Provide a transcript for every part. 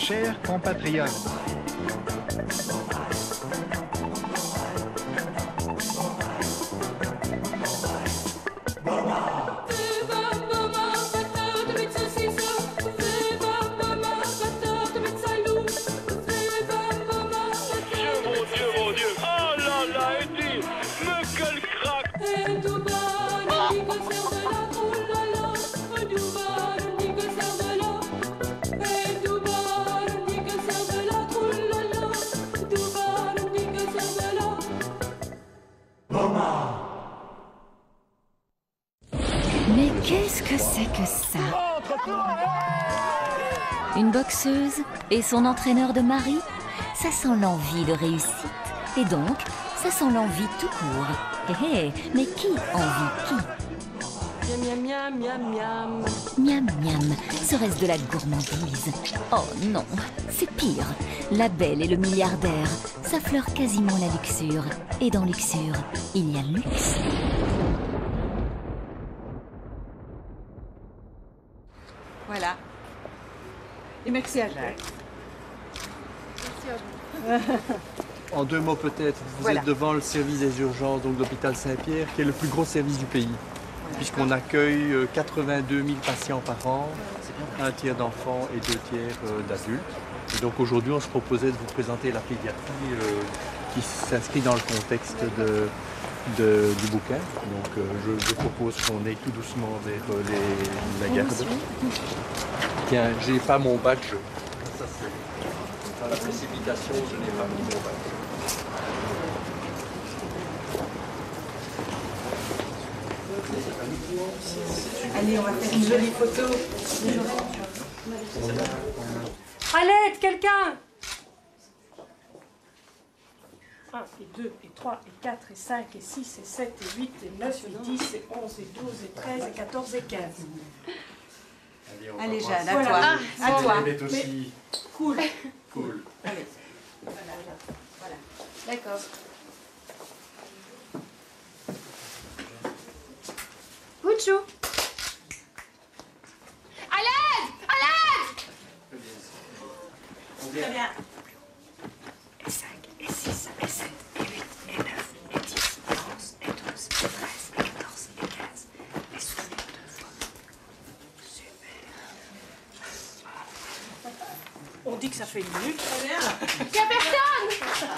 Chers compatriotes, Mais qu'est-ce que c'est que ça? Une boxeuse et son entraîneur de mari? Ça sent l'envie de réussite. Et donc, ça sent l'envie tout court. Hé hé, mais qui envie qui? Miam miam miam miam. Miam miam, serait-ce de la gourmandise? Oh non, c'est pire. La belle et le milliardaire, ça fleure quasiment la luxure. Et dans luxure, il y a luxe. Voilà. Et merci à Jacques. En deux mots peut-être, vous êtes devant le service des urgences donc l'hôpital Saint-Pierre, qui est le plus gros service du pays, puisqu'on accueille 82 000 patients par an, un tiers d'enfants et 2 tiers d'adultes. Et donc aujourd'hui, on se proposait de vous présenter la pédiatrie qui s'inscrit dans le contexte du bouquin. Donc je propose qu'on aille tout doucement vers la garde. Tiens, j'ai pas mon badge. Ça, c'est dans la précipitation, je n'ai pas mis mon badge. Allez, on va faire une jolie photo. À l'aide, quelqu'un! 1 et 2 et 3 et 4 et 5 et 6 et 7 et 8 et 9 et 10 et 11 et 12 et 13 et 14 et 15. Allez, Jeanne, à Voilà. toi. Ah, À toi. Aussi... Cool. Cool. Allez. Voilà. D'accord. Bouchou. À l'aide! À l'aide! Très bien. Et 5, et 6, et 7, et 8, et 9, et 10, et 11, et 12, et 13, et 14, et 15. Et souffle 2 fois. Super. On dit que ça fait une minute. Très bien. Il y a personne!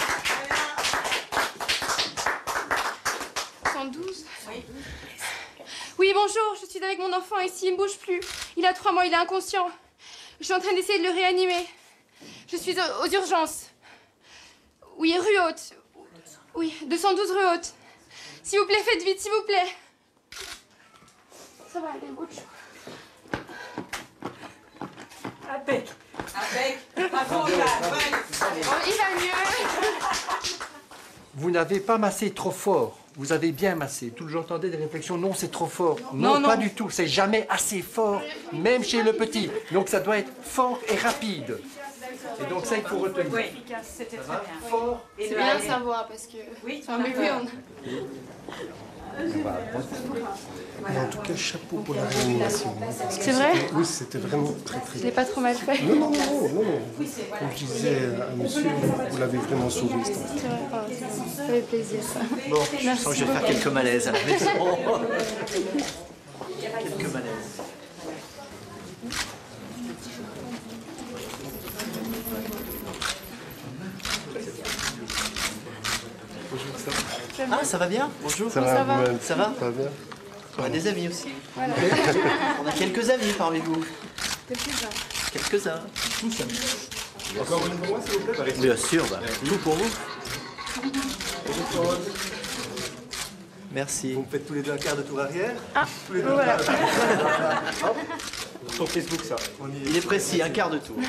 112. Oui. Oui, bonjour, je suis avec mon enfant ici, il ne bouge plus. Il a 3 mois, il est inconscient. Je suis en train d'essayer de le réanimer. Je suis aux urgences. Oui, rue Haute. Oui, 212 rue Haute. S'il vous plaît, faites vite, s'il vous plaît. Ça va aller, Bouchou. Avec. Avec. Bravo, Jeanne. Ouais. Oh, il va mieux. Vous n'avez pas massé trop fort. Vous avez bien massé. Tout j'entendais des réflexions. Non, c'est trop fort. Non, pas du tout. C'est jamais assez fort, même chez le petit. Donc ça doit être fort et rapide. Et donc ça, il faut retenir. Oui. Efficace, c'était très Ça va bien. Fort. Et C'est le bien de aller. savoir parce que Oui, sur un bébé, on... En tout cas, chapeau pour la réanimation. C'est vrai? Oui, c'était vraiment très Je l'ai pas trop mal fait. Non, non, non, non, non. Comme je disais à monsieur, vous l'avez vraiment sauvé. C'est vrai, oh, ça fait plaisir ça. Bon, je sens que je vais faire quelques malaises à la maison. Quelques malaises. Ah, ça va bien? Bonjour. Ça va, Ça va. vous-même? Ça va? Ça va bien? On a des amis aussi. Voilà. On a quelques amis parmi vous. Quelques-uns. Quelques-uns. Tous amis. Encore une fois, s'il vous plaît? Bien sûr, bah, tout pour vous. Merci. Vous me faites tous les deux un quart de tour arrière. Ah, Tous les deux. voilà. Hop. Sur Facebook, ça. On y est. Il est précis, un quart de tour.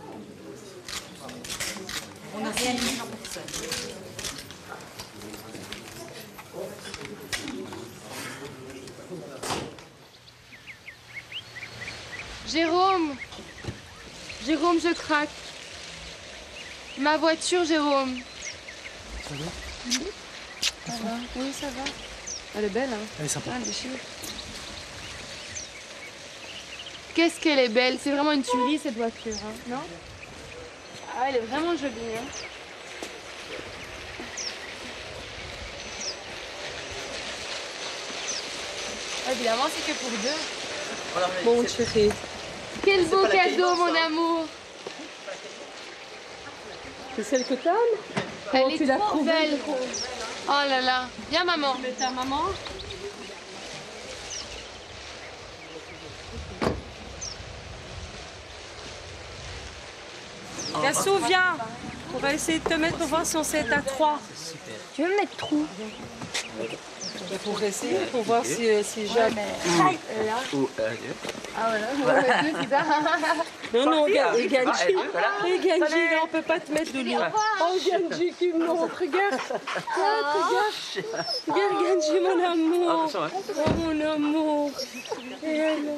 On n'a rien dit en personne. Jérôme. Jérôme, je craque. Ma voiture, Jérôme. Ça va? Ça va. Oui, ça va. Elle est belle, hein? Elle est sympa. Ah, déchire. Qu'est-ce qu'elle est belle. C'est vraiment une tuerie, cette voiture, hein, non? Ah, elle est vraiment jolie. Hein. Évidemment, c'est que pour deux. Bon, chérie. Quel beau cadeau, mon amour. C'est celle que t'aimes? Elle tu est l'as trop trouvée, belle. Oh là là. Viens, maman. Mais ta maman? Gassou, viens. On va essayer de te mettre pour voir si on s'est à 3. Tu veux me mettre trou? Pour essayer, pour voir si Jacques... Ah voilà. Non, Genji, là, on peut pas te mettre de l'eau. Oh, Genji qui me montre, regarde. Regarde, Genji, mon amour. Oh, mon amour. Et elle...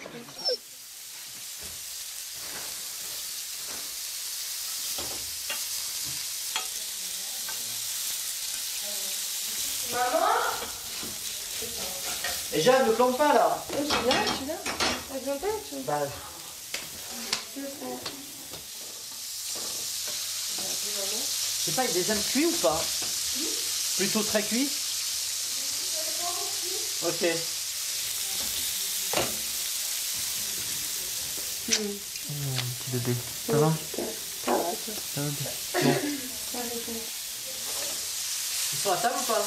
Et Jeanne, ne plante pas là. Je suis là. Ah, je m'entends, tu vois. Bah, je sais pas, il les aime cuits ou pas? Plutôt très cuits? Ok. Petit bébé. Ça va? Ça va bien. Bon. Ils sont à table ou pas?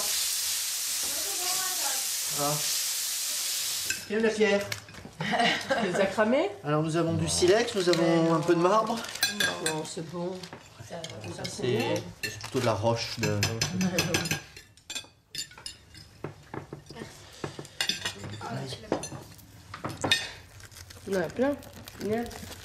Ah. Viens la pierre. Tu les as cramés? Alors nous avons du silex, nous avons un peu de marbre. Non, c'est bon. C'est plutôt de la roche. On en a plein. Génial.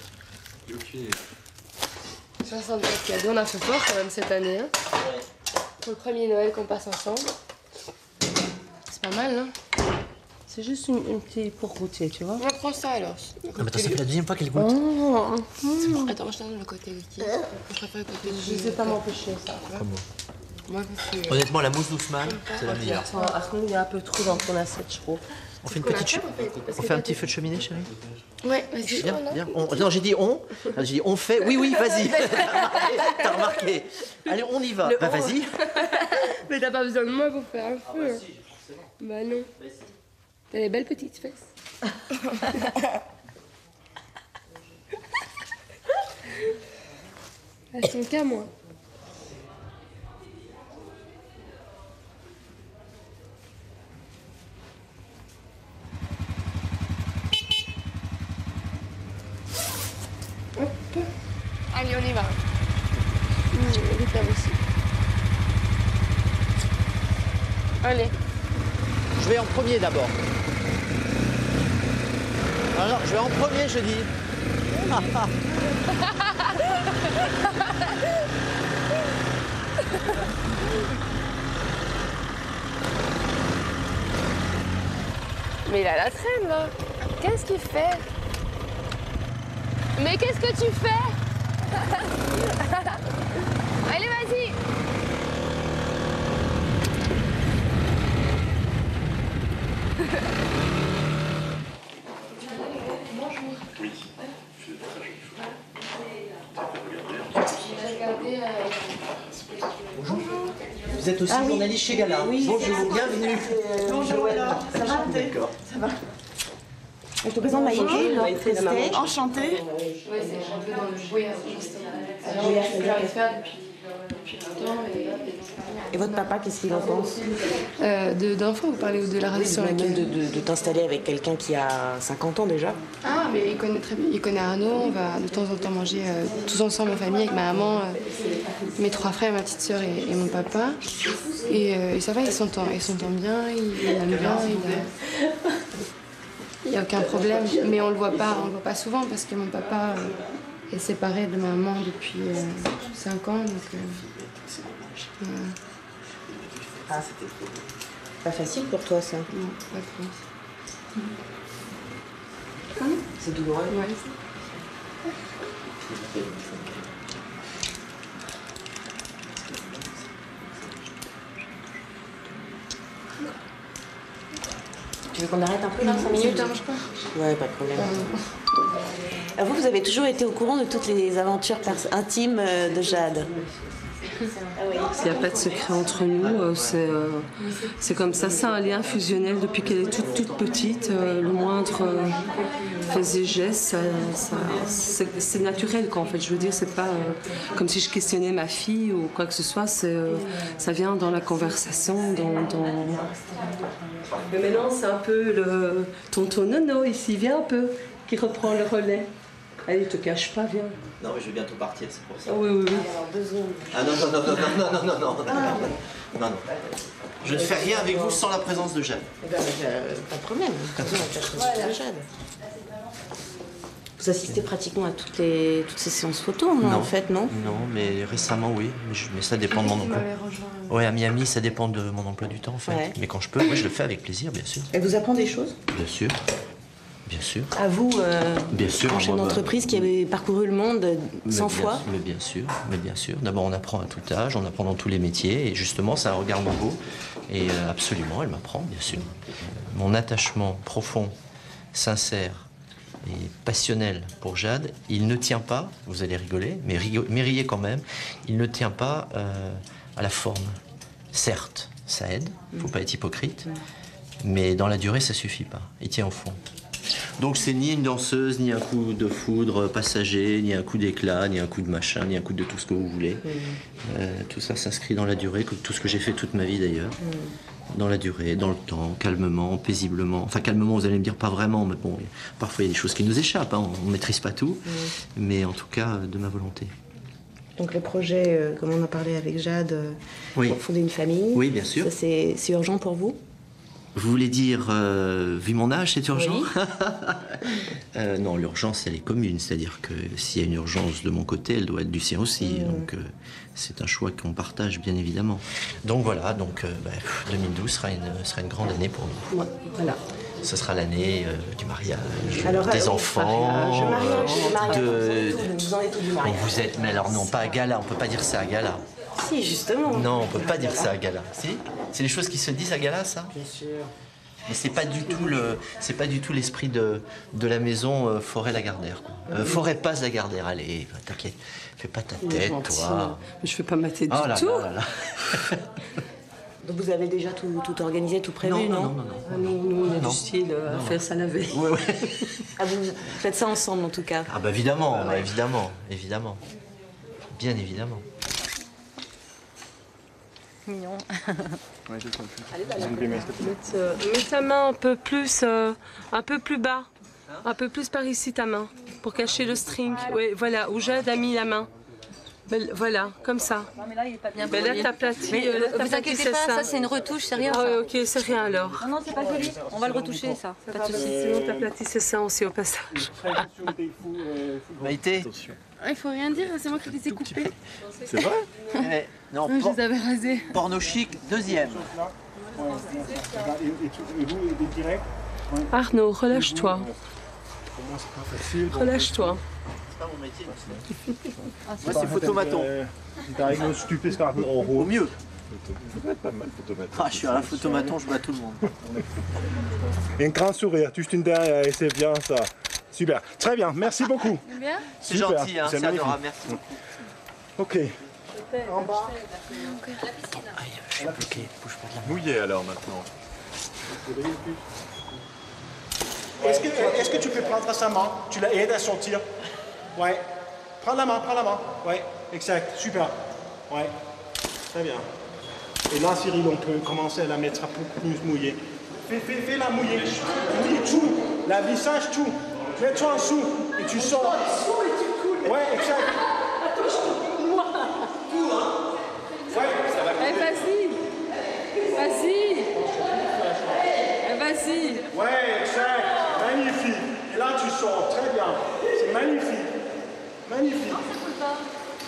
64 cadeaux, on a fait fort quand même cette année. Hein. Pour le premier Noël qu'on passe ensemble. C'est pas mal, hein? C'est juste une petite pour goûter, tu vois. On va prendre ça alors. Non mais attends, ça fait la deuxième fois qu'elle goûte. Oh. Attends, je te donne le côté liquide. Je préfère le côté Je sais pas m'empêcher ça. Moi, je suis... Honnêtement, la mousse d'Ousmane, c'est la meilleure. À ce moment, il y a un peu trop dans ton assiette, je trouve. On fait une petite on fait un petit feu de cheminée, chérie? Ouais, vas-y. Viens, viens. Non, j'ai dit on. J'ai dit on fait. Oui, oui, vas-y. T'as remarqué. Allez, on y va. Bah, vas-y. Mais t'as pas besoin de moi pour faire un feu. Bah non. T'as des belles petites fesses. Elles sont qu'à moi. Hop. Allez, on y va. Vite là aussi. Allez. Je vais en premier d'abord. Alors, je vais en premier, je dis. Mais il a la traîne là. Qu'est-ce qu'il fait? Mais qu'est-ce que tu fais? Allez, vas-y. Vous êtes aussi journaliste chez Gala. Oui, bonjour, bienvenue. Bonjour, alors. Ça va? D'accord. Ça va. Je te présente Maïté, enchantée. Oui, c'est un peu dans le brouillard. Alors, j'arrive à faire depuis longtemps. Et votre papa, qu'est-ce qu'il en pense? D'enfants, vous parlez de la relation avec Même de t'installer avec quelqu'un qui a 50 ans déjà. Ah, mais il connaît très bien. Il connaît Arnaud. On va de temps en temps manger tous ensemble en famille avec ma maman, mes 3 frères, ma petite sœur et mon papa. Et ça va, ils s'entendent bien, ils aiment bien. Il n'y a aucun problème. Mais on le voit pas souvent parce que mon papa est séparé de ma maman depuis 5 ans. Donc, Ah, c'était pas facile pour toi, ça? non, pas trop. C'est douloureux? Ouais. Tu veux qu'on arrête un peu là, 5 minutes? Ça marche pas? Ouais, pas de problème. Vous avez toujours été au courant de toutes les aventures intimes de Jade. Il n'y a pas de secret entre nous, c'est comme ça, c'est un lien fusionnel depuis qu'elle est toute petite. Le moindre fait et geste, c'est naturel quoi, en fait. Je veux dire, c'est pas comme si je questionnais ma fille ou quoi que ce soit, ça vient dans la conversation, Mais maintenant, c'est un peu le tonton Nono ici, viens un peu, qui reprend le relais. Allez, te cache pas, viens. Non, mais je vais bientôt partir, c'est pour ça. Oui, oui, oui. Ah non. Je ne fais rien avec vous sans la présence de Jade. Pas de problème. Jade. Vous assistez pratiquement à toutes ces séances photos, non, en fait, non? Non, mais récemment, oui. Mais ça dépend de mon emploi. Oui, à Miami, ça dépend de mon emploi du temps, en fait. Ouais. Mais quand je peux, oui, je le fais avec plaisir, bien sûr. Elle vous apprend des choses? Bien sûr. Bien sûr. À vous, bien sûr, un chef d'entreprise qui avait parcouru le monde 100 fois. Mais bien sûr. D'abord, on apprend à tout âge, on apprend dans tous les métiers, et justement, c'est un regard nouveau. Et absolument, elle m'apprend, bien sûr. Mon attachement profond, sincère et passionnel pour Jade, il ne tient pas, vous allez rigoler, mais riez quand même, il ne tient pas à la forme. Certes, ça aide, il ne faut pas être hypocrite, mais dans la durée, ça ne suffit pas. Il tient au fond. Donc c'est ni une danseuse, ni un coup de foudre passager, ni un coup d'éclat, ni un coup de machin, ni un coup de tout ce que vous voulez. Tout ça s'inscrit dans la durée, comme tout ce que j'ai fait toute ma vie d'ailleurs. Dans la durée, dans le temps, calmement, paisiblement. Enfin calmement, vous allez me dire pas vraiment, mais bon, parfois il y a des choses qui nous échappent, hein, on ne maîtrise pas tout, mais en tout cas de ma volonté. Donc le projet, comme on a parlé avec Jade, pour fonder une famille. Oui, bien sûr. C'est urgent pour vous? Vous voulez dire, vu mon âge, c'est urgent? Oui. Non, l'urgence, elle est commune. C'est-à-dire que s'il y a une urgence de mon côté, elle doit être du sien aussi. Donc, c'est un choix qu'on partage, bien évidemment. Donc, voilà. Donc, 2012 sera une grande année pour nous. Ouais, voilà. Ce sera l'année du mariage, alors, des enfants, vous en êtes où du mariage? Vous êtes, mais alors non, pas à gala. On peut pas dire ça à gala. Si, justement. Non, on peut pas dire ça à gala. Si? C'est les choses qui se disent à gala, ça? Bien sûr. Mais c'est pas du tout l'esprit de la maison Forêt-Lagardère. Forêt passe Lagardère, allez, t'inquiète, fais pas ta tête, toi. Mais je fais pas ma tête du tout. Là. Donc vous avez déjà tout organisé, tout prévu, non? Nous, on a du style à faire ça la veille. Oui. Ah, vous faites ça ensemble, en tout cas? Ah bah évidemment, évidemment. Bien évidemment. Mignon. Mets ta main un peu plus bas. Un peu plus par ici, ta main. Pour cacher le string. Oui, voilà, où Jade a mis la main. Voilà, comme ça. Non, mais là, il est pas bien là, t'aplatis. Vous inquiétez pas, ça c'est une retouche, c'est rien. Ah, ok, c'est rien alors. Non, c'est pas joli. On va le retoucher, ça. Pas de soucis. Sinon, t'aplatis, c'est ça aussi au passage. Maïté. Il faut rien dire, c'est moi qui les ai coupés. C'est vrai? Non, je les avais rasés. Porno chic, deuxième. Arnaud, relâche-toi. Relâche-toi. C'est pas mon métier. Moi, c'est photomaton. Au mieux. Ah, je suis à la photomaton, je bats tout le monde. Un grand sourire, juste une dernière, et c'est bien ça. Super, très bien, merci beaucoup. C'est gentil, hein, c'est adorable, merci beaucoup. Ok. En bas. Attends, je suis bloqué, bouge pas de la main. Mouillé alors maintenant. Est-ce que tu peux prendre sa main? Tu l'aides à sortir? Ouais. Prends la main. Ouais, exact, super. Ouais, très bien. Et là, Cyril, on peut commencer à la mettre un peu plus mouillée. Fais-la mouiller. Mouille tout, la visage, tout. Mets-toi en dessous et tu sors. Ouais, exact. Moi. Tout, hein? Ouais, ça va. Vas-y. Vas-y. Ouais, exact. Magnifique. Et là, tu sors. Très bien. C'est magnifique. Magnifique. Non, ça coule pas.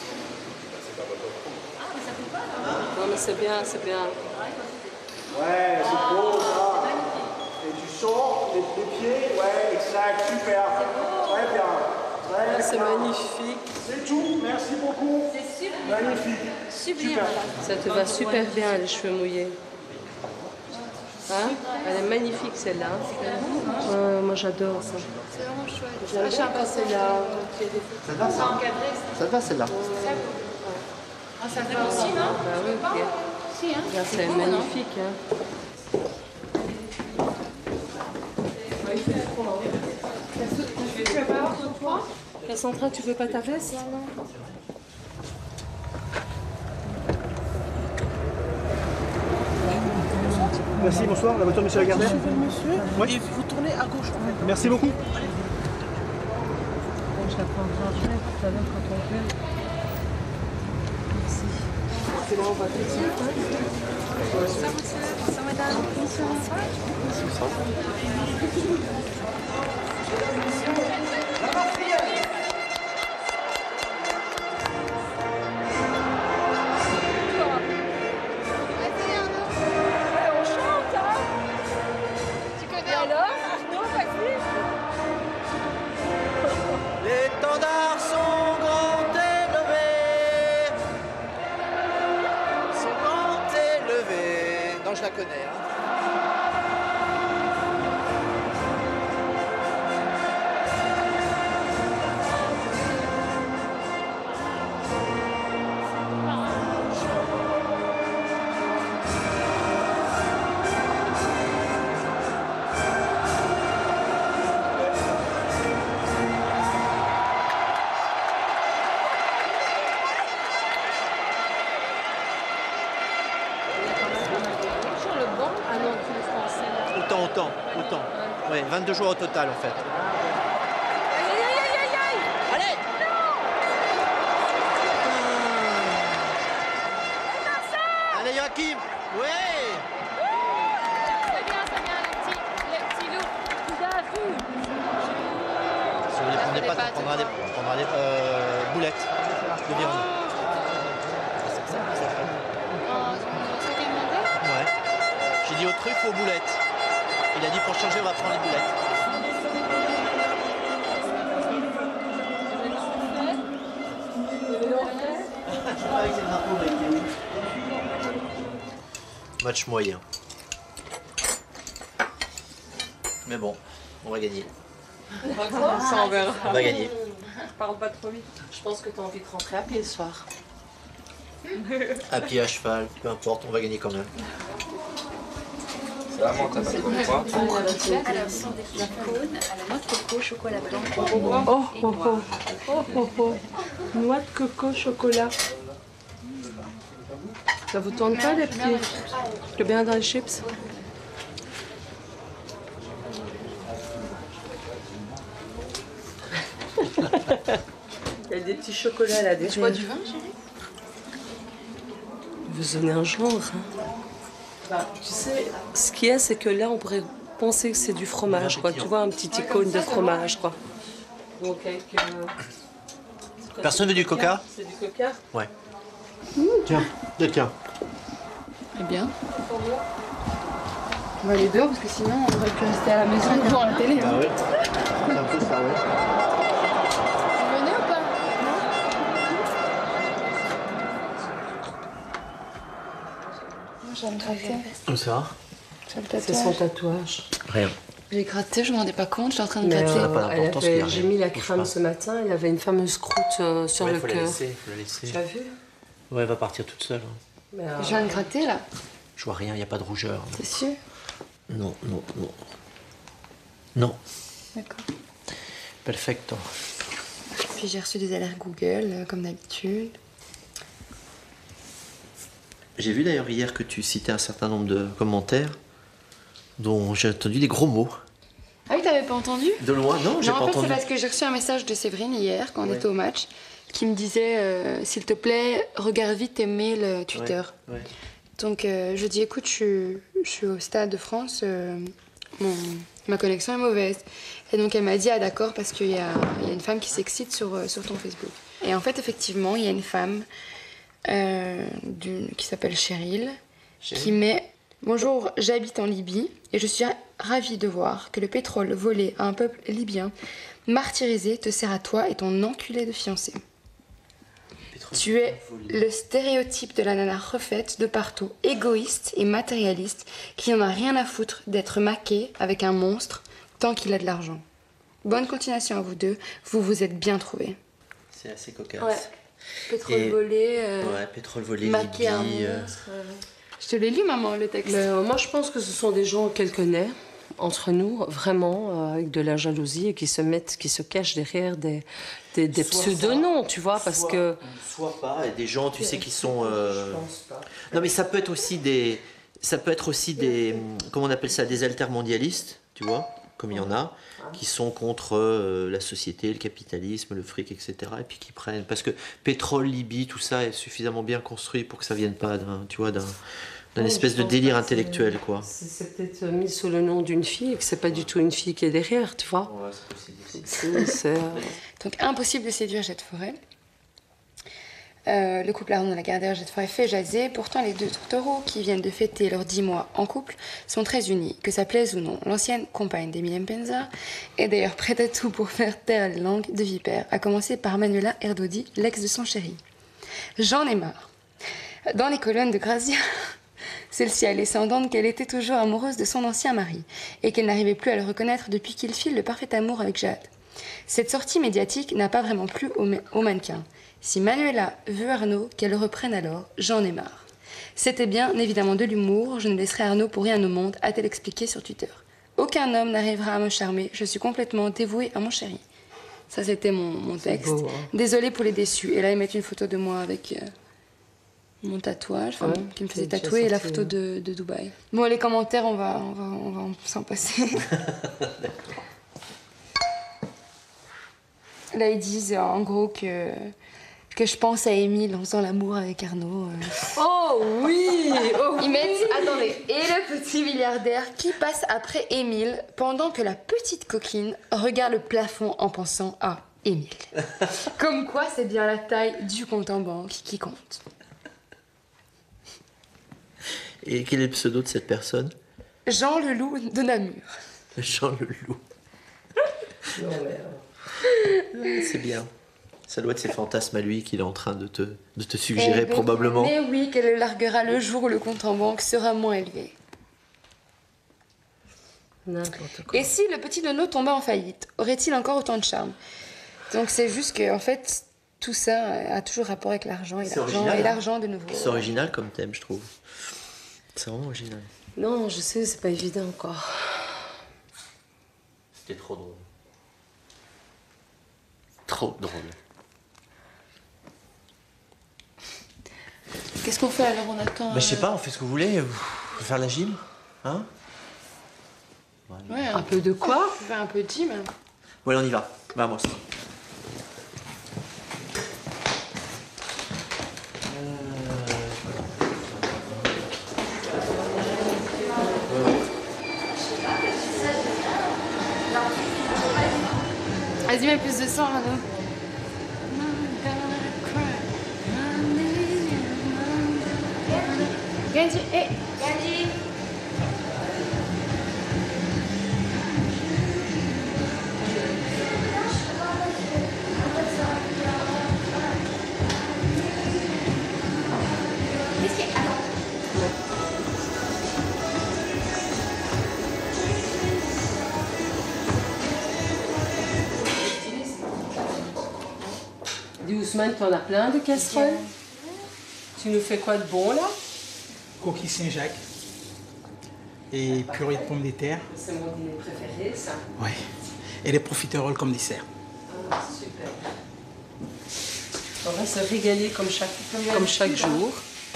Ah, mais ça coule pas, là. Non, mais c'est bien. Ouais, c'est beau, ça. Et tu sors, les pieds. Ouais, exact. Super. Très bien. C'est magnifique. C'est tout. Merci beaucoup. C'est super. Magnifique. Sublime. Ça te va super bien, les cheveux mouillés. Hein? Elle est magnifique, celle-là. Moi, j'adore ça. C'est vraiment chouette. J'aime bien quand c'est là. Ça va, ça? Ça va, celle-là? Ah, ça fait aussi, non? Bah oui, ok. Si, hein? C'est magnifique. Hein. Tu veux pas avoir ton poids? Cassandra, tu veux pas ta veste? Merci, bonsoir. La voiture de monsieur Lagardère. Monsieur, Oui. et vous tournez à gauche. En fait. Merci beaucoup. Je la prendrai après, tout à l'heure quand on vient. Merci. C'est là, on va tout de suite. Bonsoir, monsieur. Bonsoir, madame. Bonsoir. Les étendards sont grand élevés. Sont grand élevés. Non, je la connais. Hein. Autant. Ouais, 22 joueurs au total en fait. Allez! Allez Joachim! Ouais! C'est bien, les petits loups. Si vous ne les prenez pas, on prendra des boulettes de viande. C'est ça, ça fait. Ouais. J'ai dit aux truffes, aux boulettes. Il a dit pour changer, on va prendre les boulettes. Match moyen. Mais bon, on va gagner. Ça, on verra. On va gagner. Parle pas trop vite. Je pense que tu as envie de rentrer à pied ce soir. À pied, à cheval, peu importe, on va gagner quand même. C'est vraiment ta façon de croire. Alors, ce sont des cônes à la noix de coco, chocolat blanc. Noix de coco, chocolat. Ça vous tourne pas les pieds? Le bien dans les chips? Il y a des petits chocolats là. Tu bois du vin, chérie? Vous donnez un genre. Hein. Bah, tu sais, ce qu'il y a, c'est que là, on pourrait penser que c'est du fromage, quoi. Tu vois, un petit icône de fromage, quoi. Donc avec... Personne veut du coca? C'est du coca? Ouais. Tiens, tiens. Eh bien. On va aller dehors parce que sinon on aurait pu rester à la maison devant la télé. Bah oui. C'est un peu ça, ouais. Vous venez ou pas? Moi j'ai me gratter. Où ça? C'est son tatouage. Rien. J'ai gratté, je me rendais pas compte, j'étais en train de Mais gratter. j'ai mis la crème ce matin, elle avait une fameuse croûte sur le faut cœur. la laisser. Tu as vu? Ouais, elle va partir toute seule. Mais, Je viens de gratter là. Je vois rien, il n'y a pas de rougeur. T'es sûr? Non, non, non. Non. D'accord. Perfecto. Puis j'ai reçu des alertes Google, comme d'habitude. J'ai vu d'ailleurs hier que tu citais un certain nombre de commentaires dont j'ai entendu des gros mots. Ah oui, t'avais pas entendu? De loin, non, j'ai pas en fait, entendu. c'est parce que j'ai reçu un message de Séverine hier, quand on était au match, qui me disait s'il te plaît, regarde vite tes mails Twitter. Ouais. Donc je dis écoute, je suis au Stade de France, ma connexion est mauvaise. Et donc elle m'a dit ah d'accord, parce qu'il y a une femme qui s'excite sur ton Facebook. Et en fait, effectivement, il y a une femme qui s'appelle Cheryl, qui met bonjour, j'habite en Libye et je suis ravie de voir que le pétrole volé à un peuple libyen martyrisé te sert à toi et ton enculé de fiancé. Tu es le stéréotype de la nana refaite de partout, égoïste et matérialiste, qui n'en a rien à foutre d'être maquée avec un monstre tant qu'il a de l'argent. Bonne continuation à vous deux, vous vous êtes bien trouvés. C'est assez cocasse. Ouais. Pétrole volé. Ouais, pétrole volé, maquer un Libye. monstre. Je te l'ai lu, maman, le texte. Mais, moi, je pense que ce sont des gens qu'elle connaît, entre nous, vraiment, avec de la jalousie et qui se cachent derrière des pseudonoms, tu vois, parce que... Soit pas, et des gens, tu sais, qui sont... Non, mais ça peut être aussi des... Comment on appelle ça? Des altermondialistes, tu vois, comme il y en a, qui sont contre la société, le capitalisme, le fric, etc. Et puis qui prennent... Parce que pétrole, Libye, tout ça est suffisamment bien construit pour que ça vienne pas d'un espèce de délire intellectuel, quoi. C'est peut-être mis sous le nom d'une fille et que c'est pas du tout une fille qui est derrière, tu vois. Ouais, c'est possible aussi. Donc impossible de séduire Jette Forêt. Le couple Arnaud de la Gardère Jette Forêt fait jaser. Pourtant, les deux tourtereaux qui viennent de fêter leurs 10 mois en couple sont très unis. Que ça plaise ou non, l'ancienne compagne d'Emile Mpenza est d'ailleurs prête à tout pour faire taire les langues de vipère, à commencer par Manuela Erdodi, l'ex de son chéri. J'en ai marre. Dans les colonnes de Grazia, celle-ci a laissé entendre qu'elle était toujours amoureuse de son ancien mari et qu'elle n'arrivait plus à le reconnaître depuis qu'il file le parfait amour avec Jade. Cette sortie médiatique n'a pas vraiment plu au mannequin. Si Manuela veut Arnaud, qu'elle le reprenne alors, j'en ai marre. C'était bien évidemment de l'humour, je ne laisserai Arnaud pour rien au monde, a-t-elle expliqué sur Twitter. Aucun homme n'arrivera à me charmer, je suis complètement dévouée à mon chéri. Ça c'était mon texte. Beau, hein. Désolée pour les déçus. Et là ils mettent une photo de moi avec mon tatouage, qui me faisait tatouer, et la photo de Dubaï. Bon, les commentaires, on va s'en passer. Là ils disent en gros que je pense à Émile en faisant l'amour avec Arnaud. Oh oui, Ils mettent, attendez, et le petit milliardaire qui passe après Émile pendant que la petite coquine regarde le plafond en pensant à Émile. Comme quoi, c'est bien la taille du compte en banque qui compte. Et quel est le pseudo de cette personne? Jean le Loup de Namur. Jean le Loup. C'est bien. Ça doit être ses fantasmes à lui qu'il est en train de te suggérer, probablement. Mais oui, qu'elle le larguera le jour où le compte en banque sera moins élevé. N'importe quoi. Et si le petit Nono tombait en faillite, aurait-il encore autant de charme? Donc c'est juste que, en fait, tout ça a toujours rapport avec l'argent et l'argent de nouveau. C'est original comme thème, je trouve. C'est vraiment original. Non, je sais, c'est pas évident encore. C'était trop drôle. Trop drôle. Qu'est-ce qu'on fait alors? On attend. Bah, je sais pas, on fait ce que vous voulez. Vous pouvez faire la gym, hein? Ouais, Un peu de quoi? On fait un peu de gym. Ouais, on y va. Vamos. Vas-y, mets plus de sang, Arnaud. Gandhi, hé, Gandhi. Dis Ousmane, t'en as plein de casseroles. Tu nous fais quoi de bon là? Coquille Saint-Jacques et purée de pommes de terre. C'est mon dîner préféré, ça. Ouais. Et des profiteroles comme dessert. Ah, super. On va se régaler comme chaque jour.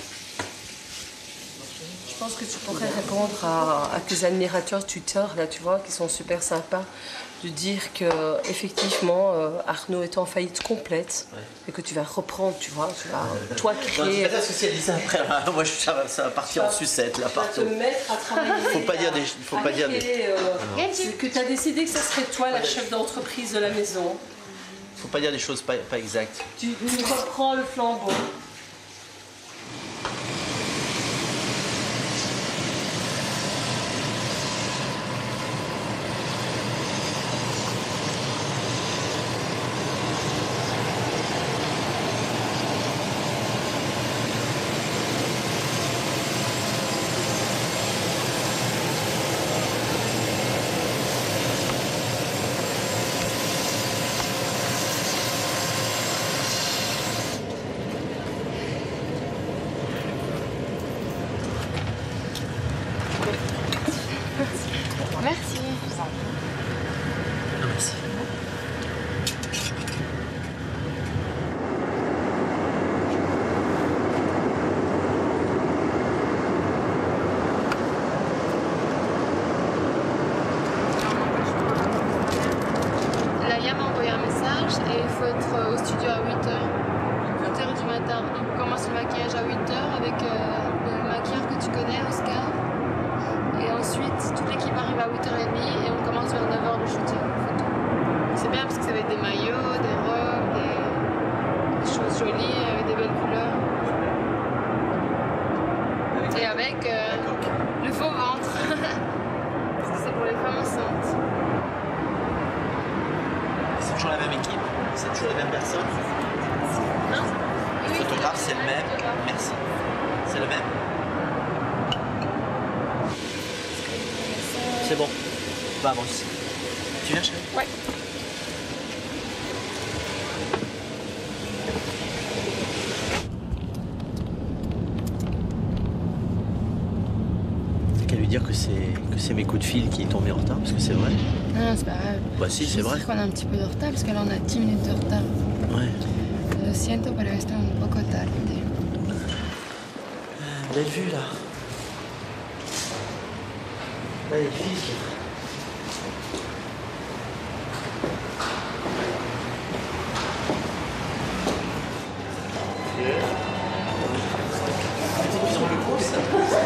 Je pense que tu pourrais répondre à tes admirateurs Twitter, là, tu vois, qui sont super sympas, de dire que effectivement Arnaud est en faillite complète et que tu vas reprendre, tu vois, tu vas toi créer. Non, parce que si elle dit ça après, moi ça va partir en sucette là partout. Te mettre à travailler. Faut pas dire des. Faut pas dire des. Que tu as décidé que ça serait toi la chef d'entreprise de la maison. Faut pas dire des choses pas exactes. Tu reprends le flambeau. faut être au studio à 8h. 8h du matin. Donc on commence le maquillage à 8h avec le maquilleur que tu connais, Oscar. Et ensuite, toute l'équipe arrive à 8h30 et on commence vers 9h le shooting photo. C'est bien parce que ça va être des maillots, des robes, des choses jolies avec des belles couleurs. Et avec le faux ventre. Parce que c'est pour les femmes enceintes. C'est toujours la même équipe? C'est toujours les mêmes personnes? Non? Le photographe, c'est le même? Merci. C'est le même? C'est bon. Vamos. Tu viens, chérie? Ouais. T'as qu'à lui dire que c'est mes coups de fil qui est tombé en retard, parce que c'est vrai. Non, c'est pas grave. Bah si, c'est vrai. Je sais qu'on a un petit peu de retard, parce que là on a 10 minutes de retard. Ouais. Lo siento, pero esto es un poco tarde. Belle vue, là. Magnifique. Petite mise en le gros, ça.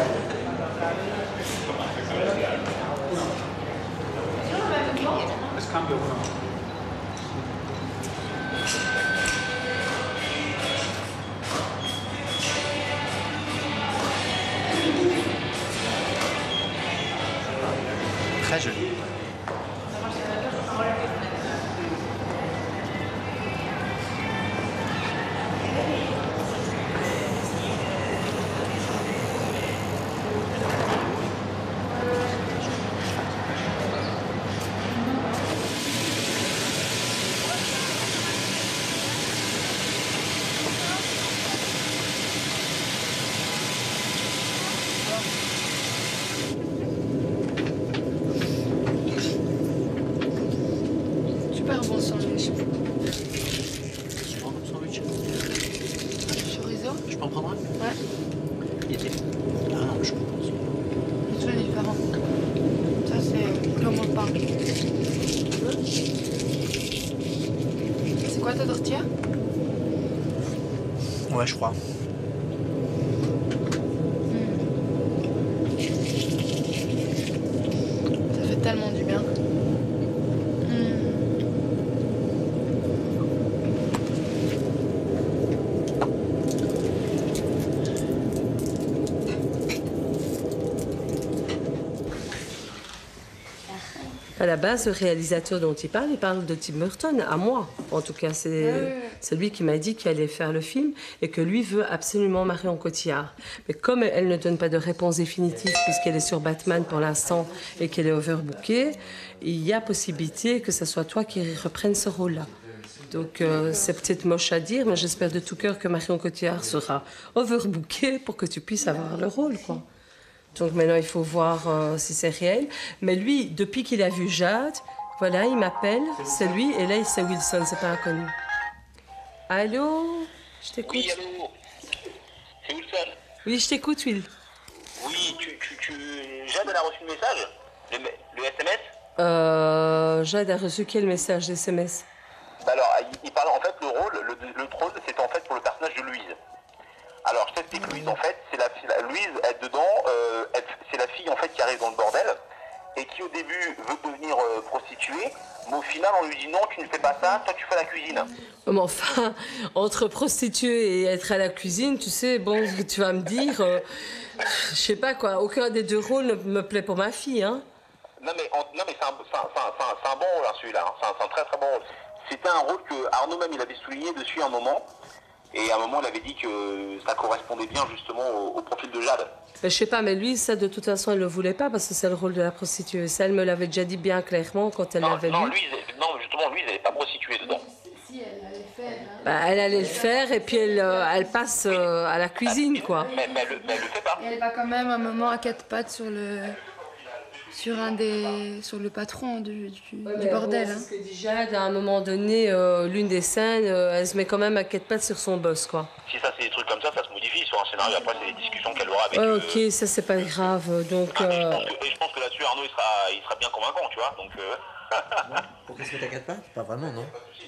Très joli. Super bon sandwich. Tu prends un sandwich? Chorizo? Je peux en prendre un? Ouais. Il était... Ah non, je pense. C'est très différent. Ça c'est comme au pain. C'est quoi ta tortilla? Ouais, je crois. Ça fait tellement du bien. À la base, le réalisateur dont il parle de Tim Burton, à moi. En tout cas, c'est lui qui m'a dit qu'il allait faire le film et que lui veut absolument Marion Cotillard. Mais comme elle ne donne pas de réponse définitive puisqu'elle est sur Batman pour l'instant et qu'elle est overbookée, il y a possibilité que ce soit toi qui reprennes ce rôle-là. Donc c'est peut-être moche à dire, mais j'espère de tout cœur que Marion Cotillard sera overbookée pour que tu puisses avoir le rôle, quoi. Donc maintenant, il faut voir si c'est réel. Mais lui, depuis qu'il a vu Jade, voilà, il m'appelle, c'est lui, et là, c'est Wilson, c'est pas inconnu. Allô? Je t'écoute. Oui, allô? C'est Wilson. Oui, je t'écoute, Will. Oui, Jade, elle a reçu le message? Le SMS? Jade a reçu quel message d'SMS? Alors, il parle, en fait, le troll, c'est en fait pour le personnage de Louise. Alors, je t'explique, Louise, en fait, Louise, elle, dedans, c'est la fille, en fait, qui arrive dans le bordel, et qui, au début, veut devenir prostituée, mais au final, on lui dit non, tu ne fais pas ça, toi, tu fais la cuisine. Mais enfin, entre prostituée et être à la cuisine, tu sais, bon, tu vas me dire, je sais pas quoi, aucun des deux rôles ne me plaît pour ma fille, hein. Non, mais c'est un bon rôle, hein, celui-là, hein. C'est un très très bon rôle. C'était un rôle que Arnaud même, il avait souligné dessus un moment. Et à un moment, il avait dit que ça correspondait bien justement au profil de Jade. Je sais pas, mais lui, ça, de toute façon, elle le voulait pas parce que c'est le rôle de la prostituée. Ça, elle me l'avait déjà dit bien clairement quand elle l'avait lu. Non, justement, Louise, elle n'est pas prostituée dedans. Si, elle allait le faire. Hein. Bah, elle allait le faire et puis elle passe à la cuisine, quoi. Mais elle le fait pas. Et elle va quand même un moment à quatre pattes sur le patron du bordel. Bon, c'est ce que dit Jade, à un moment donné, l'une des scènes, elle se met quand même à quatre pattes sur son boss, quoi. Si ça, c'est des trucs comme ça se modifie sur un scénario. Après, c'est des discussions qu'elle aura avec... Ok, ça, c'est pas grave, donc... je pense que là-dessus, Arnaud, il sera bien convaincant, tu vois, donc... Pour qu'elle se mette à quatre pattes? Pas vraiment, non?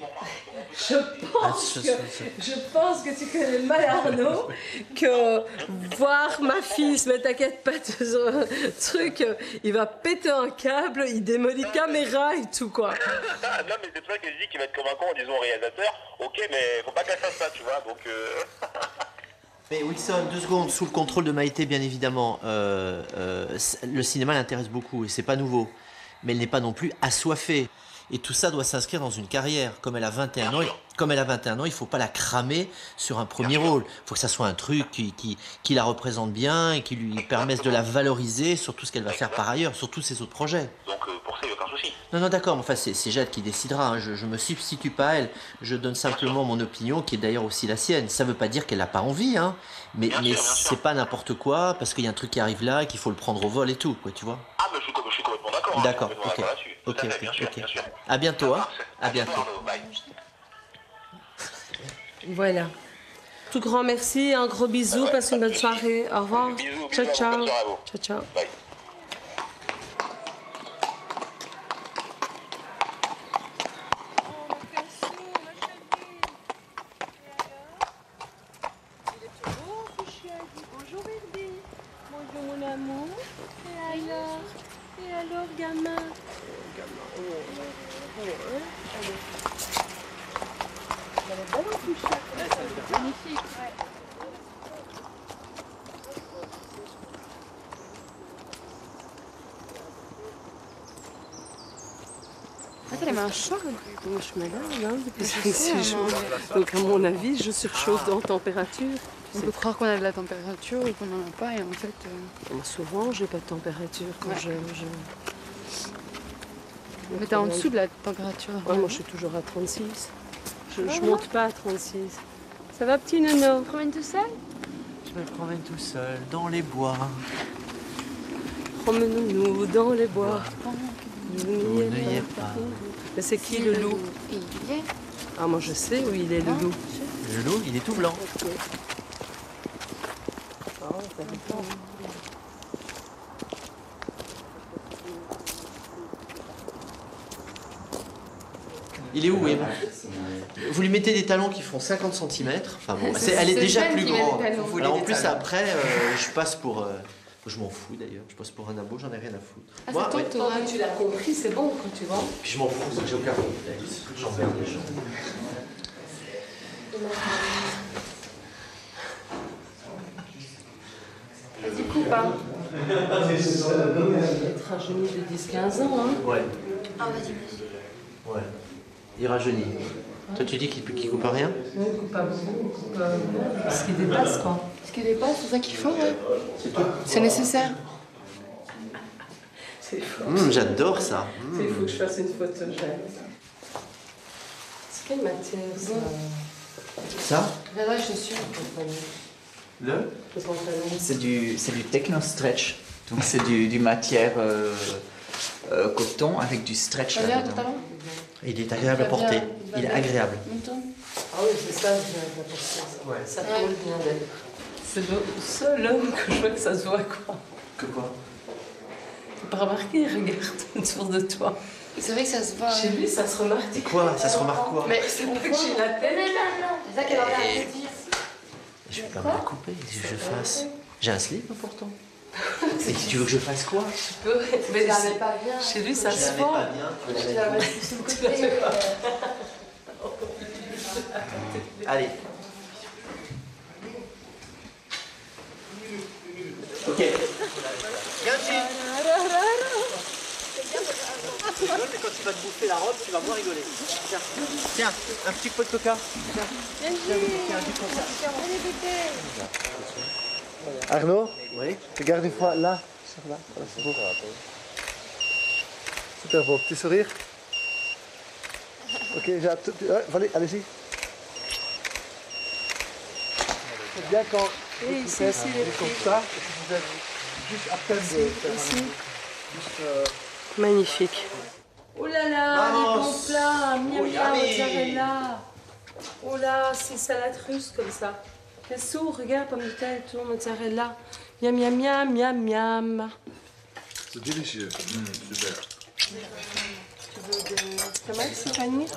Je pense que tu connais mal Arnaud, que voir ma fille se mettre à quatre pattes sur un truc, il va péter un câble, il démolit caméra et tout quoi. Non mais c'est pour ça que je dis qu'il va être convaincant en disant au réalisateur, ok mais faut pas qu'elle fasse ça, tu vois, donc... Mais Wilson, 2 secondes, sous le contrôle de Maïté bien évidemment, le cinéma l'intéresse beaucoup et c'est pas nouveau, mais elle n'est pas non plus assoiffée. Et tout ça doit s'inscrire dans une carrière. Comme elle a 21 ans, il ne faut pas la cramer sur un premier rôle. Il faut que ça soit un truc qui la représente bien et qui lui permette de la valoriser sur tout ce qu'elle va faire par ailleurs, sur tous ses autres projets. Donc pour ça, il n'y a aucun souci. Non, d'accord, mais enfin, c'est Jade qui décidera. Hein. Je me substitue pas à elle. Je donne simplement mon opinion, qui est d'ailleurs aussi la sienne. Ça ne veut pas dire qu'elle n'a pas envie, hein. Mais c'est pas n'importe quoi, parce qu'il y a un truc qui arrive là et qu'il faut le prendre au vol et tout, quoi, tu vois. Ah, mais je suis complètement d'accord. D'accord, ok. À bientôt, hein. À bientôt. Voilà. Tout grand merci, un gros bisou, passe une bonne soirée. Au revoir. Ciao, ciao. Ciao, ciao. Bye. Bonjour bébé. Bonjour mon amour. Et alors, gamin? Magnifique, ouais. Ah, t'as les mains chaudes. Moi, je me lave, hein, depuis 6 jours. Donc, à mon avis, je surchauffe dans température. On peut croire qu'on a de la température ou qu'on n'en a pas, et en fait... Souvent, j'ai pas de température quand je... Mais t'es en dessous de la température. Ouais, moi, je suis toujours à 36. Je monte pas à 36. Ça va, petit Nono? Tu te promènes tout seul? Je me promène tout seul, dans les bois. Promenons-nous dans les bois. Vous n'y êtes pas. Mais c'est qui le loup? Il y est. Ah, moi, je sais où il est, le loup. Le loup, il est tout blanc. Okay. Oh, ça dépend. Il est où, Wim? Vous lui mettez des talons qui font 50 cm. Enfin bon, elle est déjà plus grande. Alors en plus, après, je passe pour... je m'en fous d'ailleurs. Je passe pour un abo, j'en ai rien à foutre. Ah, moi, ouais. Toi, tu l'as compris, c'est bon quand tu vas. Puis je m'en fous, j'ai aucun complexe. J'emmerde les gens. Vas-y, coupe, hein. Être rajeuni de 10-15 ans, hein. Ouais. Ah, vas-y. Ouais. Il rajeunit. Toi, tu dis qu'il coupe rien? Non, il coupe pas beaucoup, il coupe ce qui dépasse, quoi. Ce qui dépasse, c'est ça qu'il faut, ouais. C'est tout. C'est nécessaire. C'est fou. J'adore ça. Il faut que je fasse une photo, j'aime. C'est quelle matière, ça? Ça? Là, je suis. Le? C'est du techno stretch. Donc c'est du matière coton avec du stretch là-dedans. Il est agréable à porter. Il est agréable. Ah oui, c'est ça, je viens de la porter. Ouais. Ça colle bien d'elle. C'est le seul homme que je vois que ça se voit, quoi. Que quoi? T'as pas remarqué, regarde autour de toi. C'est vrai que ça se voit. Chez lui, ça se remarque. Quoi? Ça se remarque quoi? Mais c'est pas que j'ai la tête. C'est ça qu'elle a envie de dire. Je vais pas me la couper, si je fasse. J'ai un slip pourtant. Et tu veux que je fasse quoi? Tu peux, mais tu la mets pas bien. Chez lui, ça je se la mets voit. pas bien. Tu la mets sur le côté. Allez. Ok. Mais quand tu vas te bouffer la robe, tu vas moins rigoler. Tiens, tiens, un petit pot de coca. Tiens, un petit coca. Arnaud? Oui. Regarde une fois là. Sur là. Voilà, c'est beau. Super beau. Petit sourire. Ok, allez-y. C'est bien quand vous faites comme ça, et que vous êtes juste à peine de... Magnifique. Oh là là, les bons plats, miam miam, mozzarella. Oh là, c'est salade russe comme ça. Les sourds, regarde, pommes de terre, tout, mozzarella. Miam miam miam miam miam. C'est délicieux. Super. veux des tomates, Stéphanie?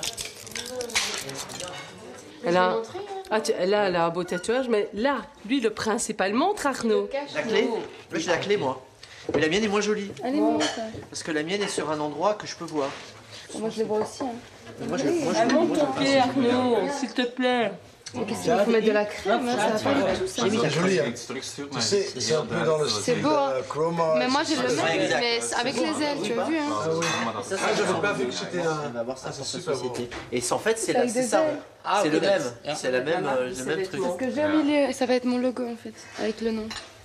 Elle a, là, elle a un beau tatouage, mais là, lui, le principal, montre Arnaud. La clé? Oui, j'ai la clé, moi. Mais la mienne est moins jolie. Elle est montre. Parce que la mienne est sur un endroit que je peux voir. Moi, je le vois aussi. Hein. Monte ton pied, Arnaud, s'il te plaît. Qu'est-ce qu'il faut mettre de la crème, hein, ça va pas du tout ça. C'est joli, hein. Tu sais, c'est un peu dans le style C'est beau, hein. Chroma. Mais moi j'ai le même, mais avec les ailes, tu as vu, hein. Ça, j'avais pas vu que c'était un... On va voir ça sur sa super société. Et en fait, c'est Avec des ça. ailes. C'est le même. C'est le même truc. Parce que j'ai au milieu, ça va être mon logo en fait, avec le nom.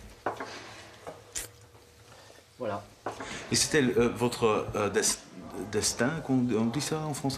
Voilà. Et c'était votre destin, on dit ça en français,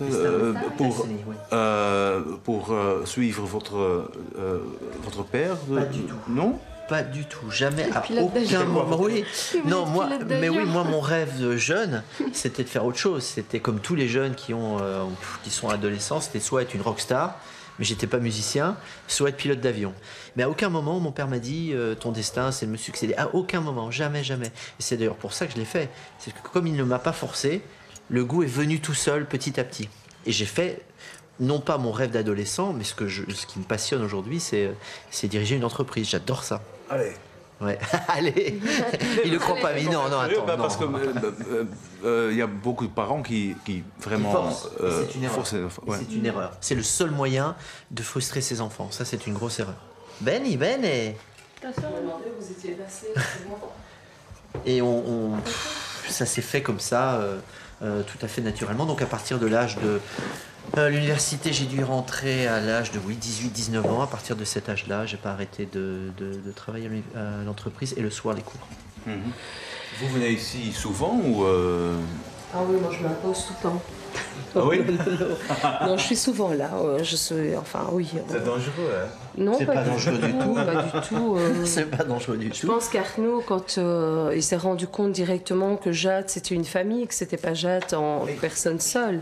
pour suivre votre père? Pas du tout. Non? Pas du tout, jamais, à aucun moment. Oui. Non, moi, mais oui, moi, mon rêve de jeune, c'était de faire autre chose. C'était comme tous les jeunes qui sont adolescents, c'était soit être une rockstar, mais j'étais pas musicien, soit être pilote d'avion. Mais à aucun moment, mon père m'a dit ton destin, c'est de me succéder. À aucun moment, jamais, jamais. Et c'est d'ailleurs pour ça que je l'ai fait. C'est que comme il ne m'a pas forcé, le goût est venu tout seul, petit à petit. Et j'ai fait, non pas mon rêve d'adolescent, mais ce qui me passionne aujourd'hui, c'est diriger une entreprise. J'adore ça. Allez. Ouais, allez. Il ne croit pas, mais non, attends. Oui, parce que y a beaucoup de parents qui vraiment c'est une erreur. C'est une erreur. C'est le seul moyen de frustrer ses enfants. Ça, c'est une grosse erreur. Bene. Vous étiez passé, Et ça s'est fait comme ça, tout à fait naturellement. Donc à partir de l'âge de l'université, j'ai dû y rentrer à l'âge de 18-19 ans. À partir de cet âge-là, j'ai pas arrêté de travailler à l'entreprise et le soir les cours. Vous venez ici souvent ou Ah oui, moi je m'impose tout le temps. Ah oui? Non, je suis souvent là. Oui. C'est dangereux, hein? Non, c'est pas dangereux du tout. Pas du tout. C'est pas dangereux du tout. Je pense qu'Arnaud, quand il s'est rendu compte directement que Jade c'était une famille, que c'était pas Jade en personne seule.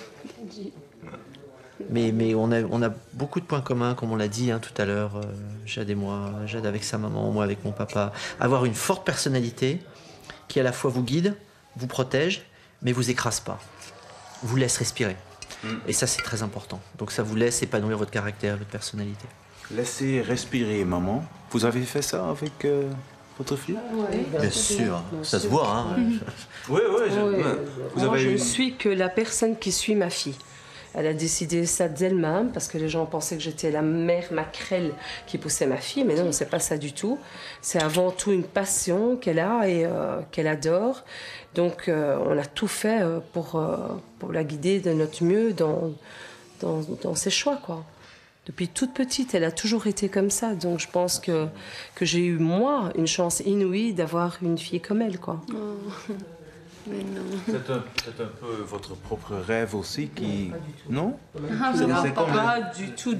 Mais on a beaucoup de points communs, comme on l'a dit tout à l'heure, Jade et moi, Jade avec sa maman, moi avec mon papa. Avoir une forte personnalité qui à la fois vous guide, vous protège, mais vous écrase pas. Vous laisse respirer. Et ça, c'est très important. Donc ça vous laisse épanouir votre caractère, votre personnalité. Laissez respirer, maman. Vous avez fait ça avec votre fille? Oui, bien sûr. Ça se voit, hein. Oui. Moi, je ne suis que la personne qui suit ma fille. Elle a décidé ça d'elle-même parce que les gens pensaient que j'étais la mère maquerelle qui poussait ma fille, mais non, c'est pas ça du tout. C'est avant tout une passion qu'elle a et qu'elle adore. Donc, on a tout fait pour la guider de notre mieux dans ses choix, quoi. Depuis toute petite, elle a toujours été comme ça. Donc, je pense que j'ai eu, moi, une chance inouïe d'avoir une fille comme elle, quoi. Oh. Mais non. C'est un peu votre propre rêve aussi qui... Non? Pas du tout.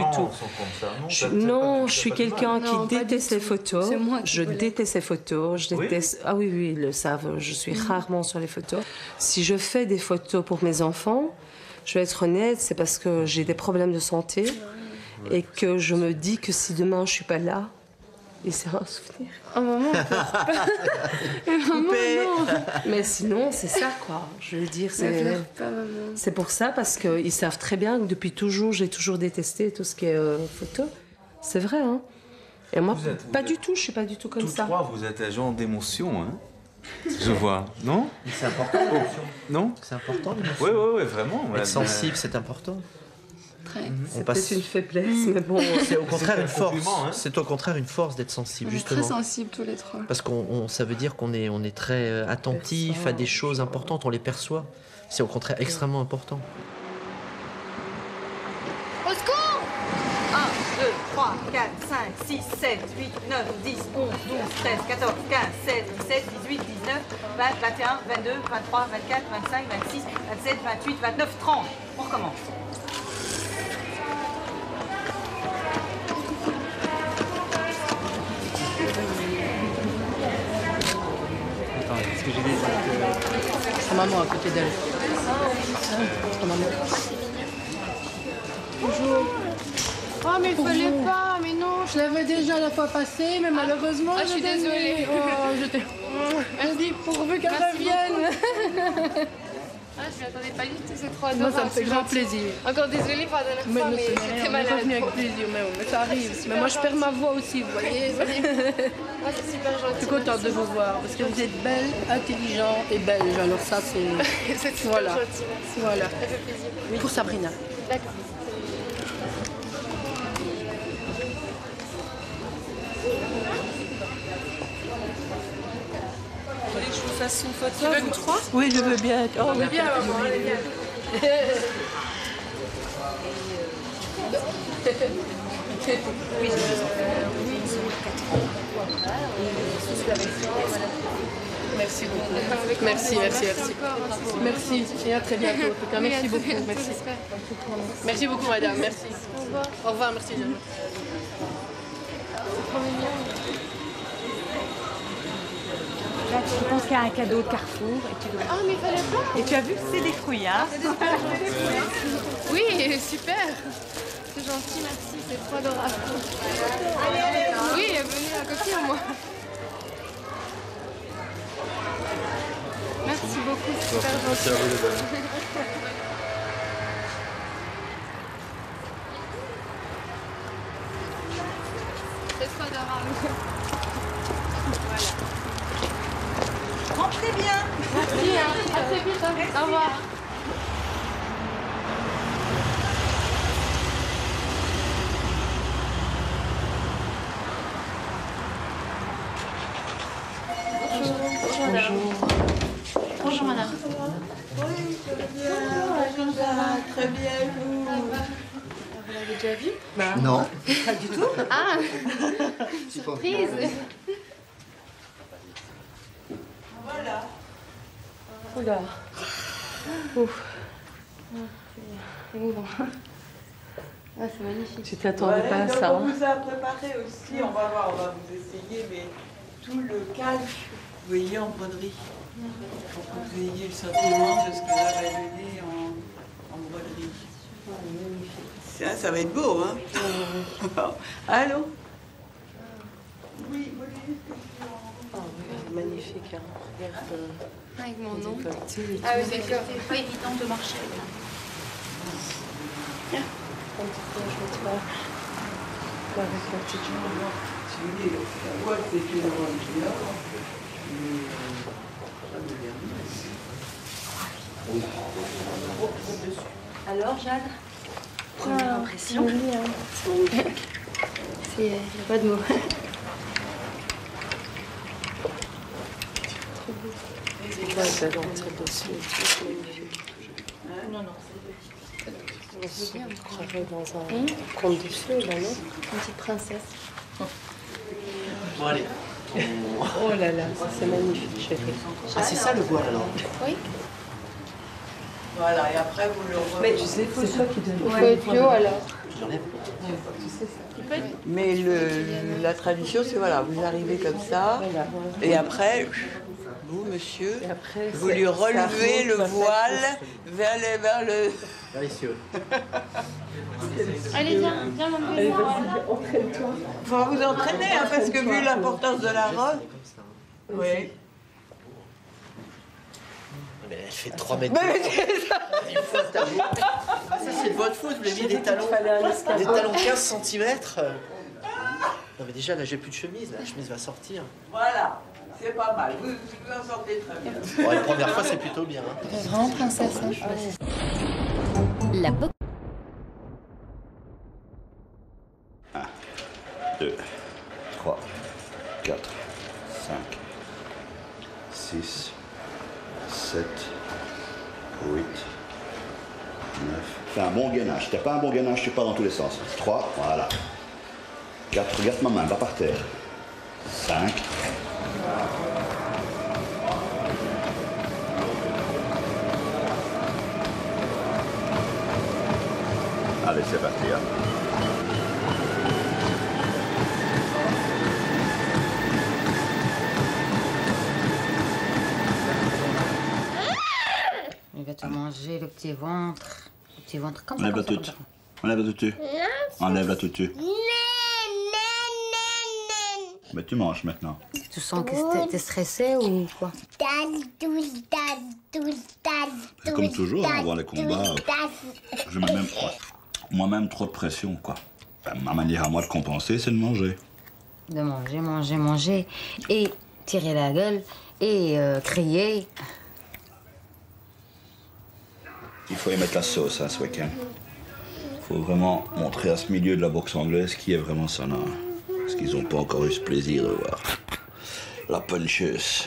Non, je suis quelqu'un qui déteste les photos. Je déteste les photos. Ah oui, ils le savent. Je suis rarement sur les photos. Si je fais des photos pour mes enfants, je vais être honnête, c'est parce que j'ai des problèmes de santé et que je me dis que si demain je suis pas là, et c'est un souvenir. Oh maman, mais sinon, c'est ça, quoi. Je veux dire, c'est pour ça, parce qu'ils savent très bien que depuis toujours, j'ai toujours détesté tout ce qui est photo. C'est vrai, hein. Et moi, du tout, je suis pas du tout comme ça. Tous trois, vous êtes un genre d'émotion, hein. Je vois, non? C'est important, l'émotion. Non? C'est important, l'émotion. Oui, vraiment. Être sensible, c'est important. C'est peut-être une faiblesse, mais bon. C'est au contraire une force. C'est au contraire une force d'être sensible, justement. Très sensible tous les trois. Parce que ça veut dire qu'on est très attentif à des choses importantes, on les perçoit. C'est au contraire extrêmement important. Au secours! 1, 2, 3, 4, 5, 6, 7, 8, 9, 10, 11, 12, 13, 14, 15, 16, 17, 18, 19, 20, 21, 22, 23, 24, 25, 26, 27, 28, 29, 30. On recommence. Ce que j'ai dit, c'est que... Sa maman à côté d'elle. Sa maman. Bonjour. Oh, mais il fallait pas, mais non. Je l'avais déjà la fois passée, mais malheureusement... je suis désolée. Vas-y, pourvu qu'elle revienne. Ah, je m'y attendais pas du tout, c'est trop adorable. Moi, ça me fait grand plaisir. Encore désolée pour la dernière Mais fois, non, mais c'est j'étais rien, malade. on est revenu avec plaisir, mais ça arrive. Mais moi, je perds ma voix aussi, vous voyez. Ah, c'est super gentil. Je suis contente de vous voir, parce que vous êtes belle, intelligente et belge. Alors ça, c'est... C'est super voilà. gentil, merci. Voilà. Ça fait plaisir. Pour Sabrina. D'accord. Vous voulez que je vous fasse une photo? Tu veux nous trois? Oui, je veux bien. Oh, On veut bien, maman, allez, bien. Oui, Merci beaucoup. Merci, merci, merci. Merci, et à très bientôt. En tout cas, merci beaucoup. Merci. Merci beaucoup, madame. Merci. Au revoir. Au revoir, merci. Jeanne. C'est trop mignon. Là, je pense qu'il y a un cadeau de Carrefour et tu dois... Ah, mais fallait pas. Et tu as vu, c'est des fruits, hein? Oui, super. C'est gentil, merci. C'est trop adorable. Oui, venez à côté au moins. Merci beaucoup, c'est super gentil. Merci à vous, les dames. C'est trop adorable. Voilà. Rentrez bien. Merci, hein. À très vite. Hein. Au revoir. Bonjour. Bonjour, madame. Oui, très bien, vous. Vous l'avez déjà vu? Non. Pas du tout. Ah, surprise. Voilà. Oula. Ouf. C'est émouvant. Ah, c'est magnifique. Tu t'attendais pas à donc ça. on Hein? vous a préparé aussi, on va voir, on va vous essayer, mais tout le calque, vous voyez, en broderie. Pour que vous ayez le sentiment de ce que ça va donner en broderie. Ça va être beau, hein? Allô? Oui, Oh, oui, magnifique. Hein. Regarde. Avec mon nom. Décolleté et Ah oui, tout. d'accord. C'est pas évident de marcher. Un petit peu, je vais te voir. Avec la petite jambe. Si vous voulez, la boîte c'est une grande là. Alors, Jade, première impression. Il n'y a pas de mots. Ouais, ça va rentrer dessus et tout, c'est magnifique. Non, non, On se croirait dans un conte de fées, là, non? Une petite princesse. Bon, allez. Oh là là, c'est magnifique, chérie. Ah, c'est ça le voile alors? Oui. Voilà, et après vous le remettez. Mais tu sais, c'est toi qui donne. Il faut être bio alors. Je l'enlève. Mais la tradition, c'est voilà, vous arrivez comme ça, et après, vous, monsieur, vous lui relevez le voile vers le... Allez, viens m'emmener. Entraîne-toi. Il faut vous entraîner, hein, parce que vu l'importance de la robe... Oui. Mais elle fait 3 mètres. Il faut ta faute. Ça, c'est de votre faute. Vous avez mis des talons 15 cm. Non, mais déjà, là, j'ai plus de chemise. La chemise va sortir. Voilà, c'est pas mal. Vous en sortez très bien. Bon, la première fois, c'est plutôt bien. Hein. Vraiment princesse. Hein. La boxe. 1, 2, 3, 4, 5, 6, 7, 8, 9. Fais un bon gainage. Si t'as pas un bon gainage, tu pars dans tous les sens. 3, voilà. 4, regarde ma main, va par terre. 5. Allez, c'est parti. Hein. Il va te manger le petit ventre. Le petit ventre comme ça. Enlève la tutu. Enlève la tutu. Enlève la tutu. Mais tu manges maintenant. Tu sens que t'es stressé ou quoi? C'est comme toujours, hein, avant les combats, je mets même moi-même trop de pression, quoi. Enfin, ma manière à moi de compenser, c'est de manger. De manger, manger, manger. Et tirer la gueule, et crier. Il faut y mettre la sauce, hein, ce week-end. Il faut vraiment montrer à ce milieu de la boxe anglaise qui est vraiment Sana. Parce qu'ils n'ont pas encore eu ce plaisir de voir la puncheuse.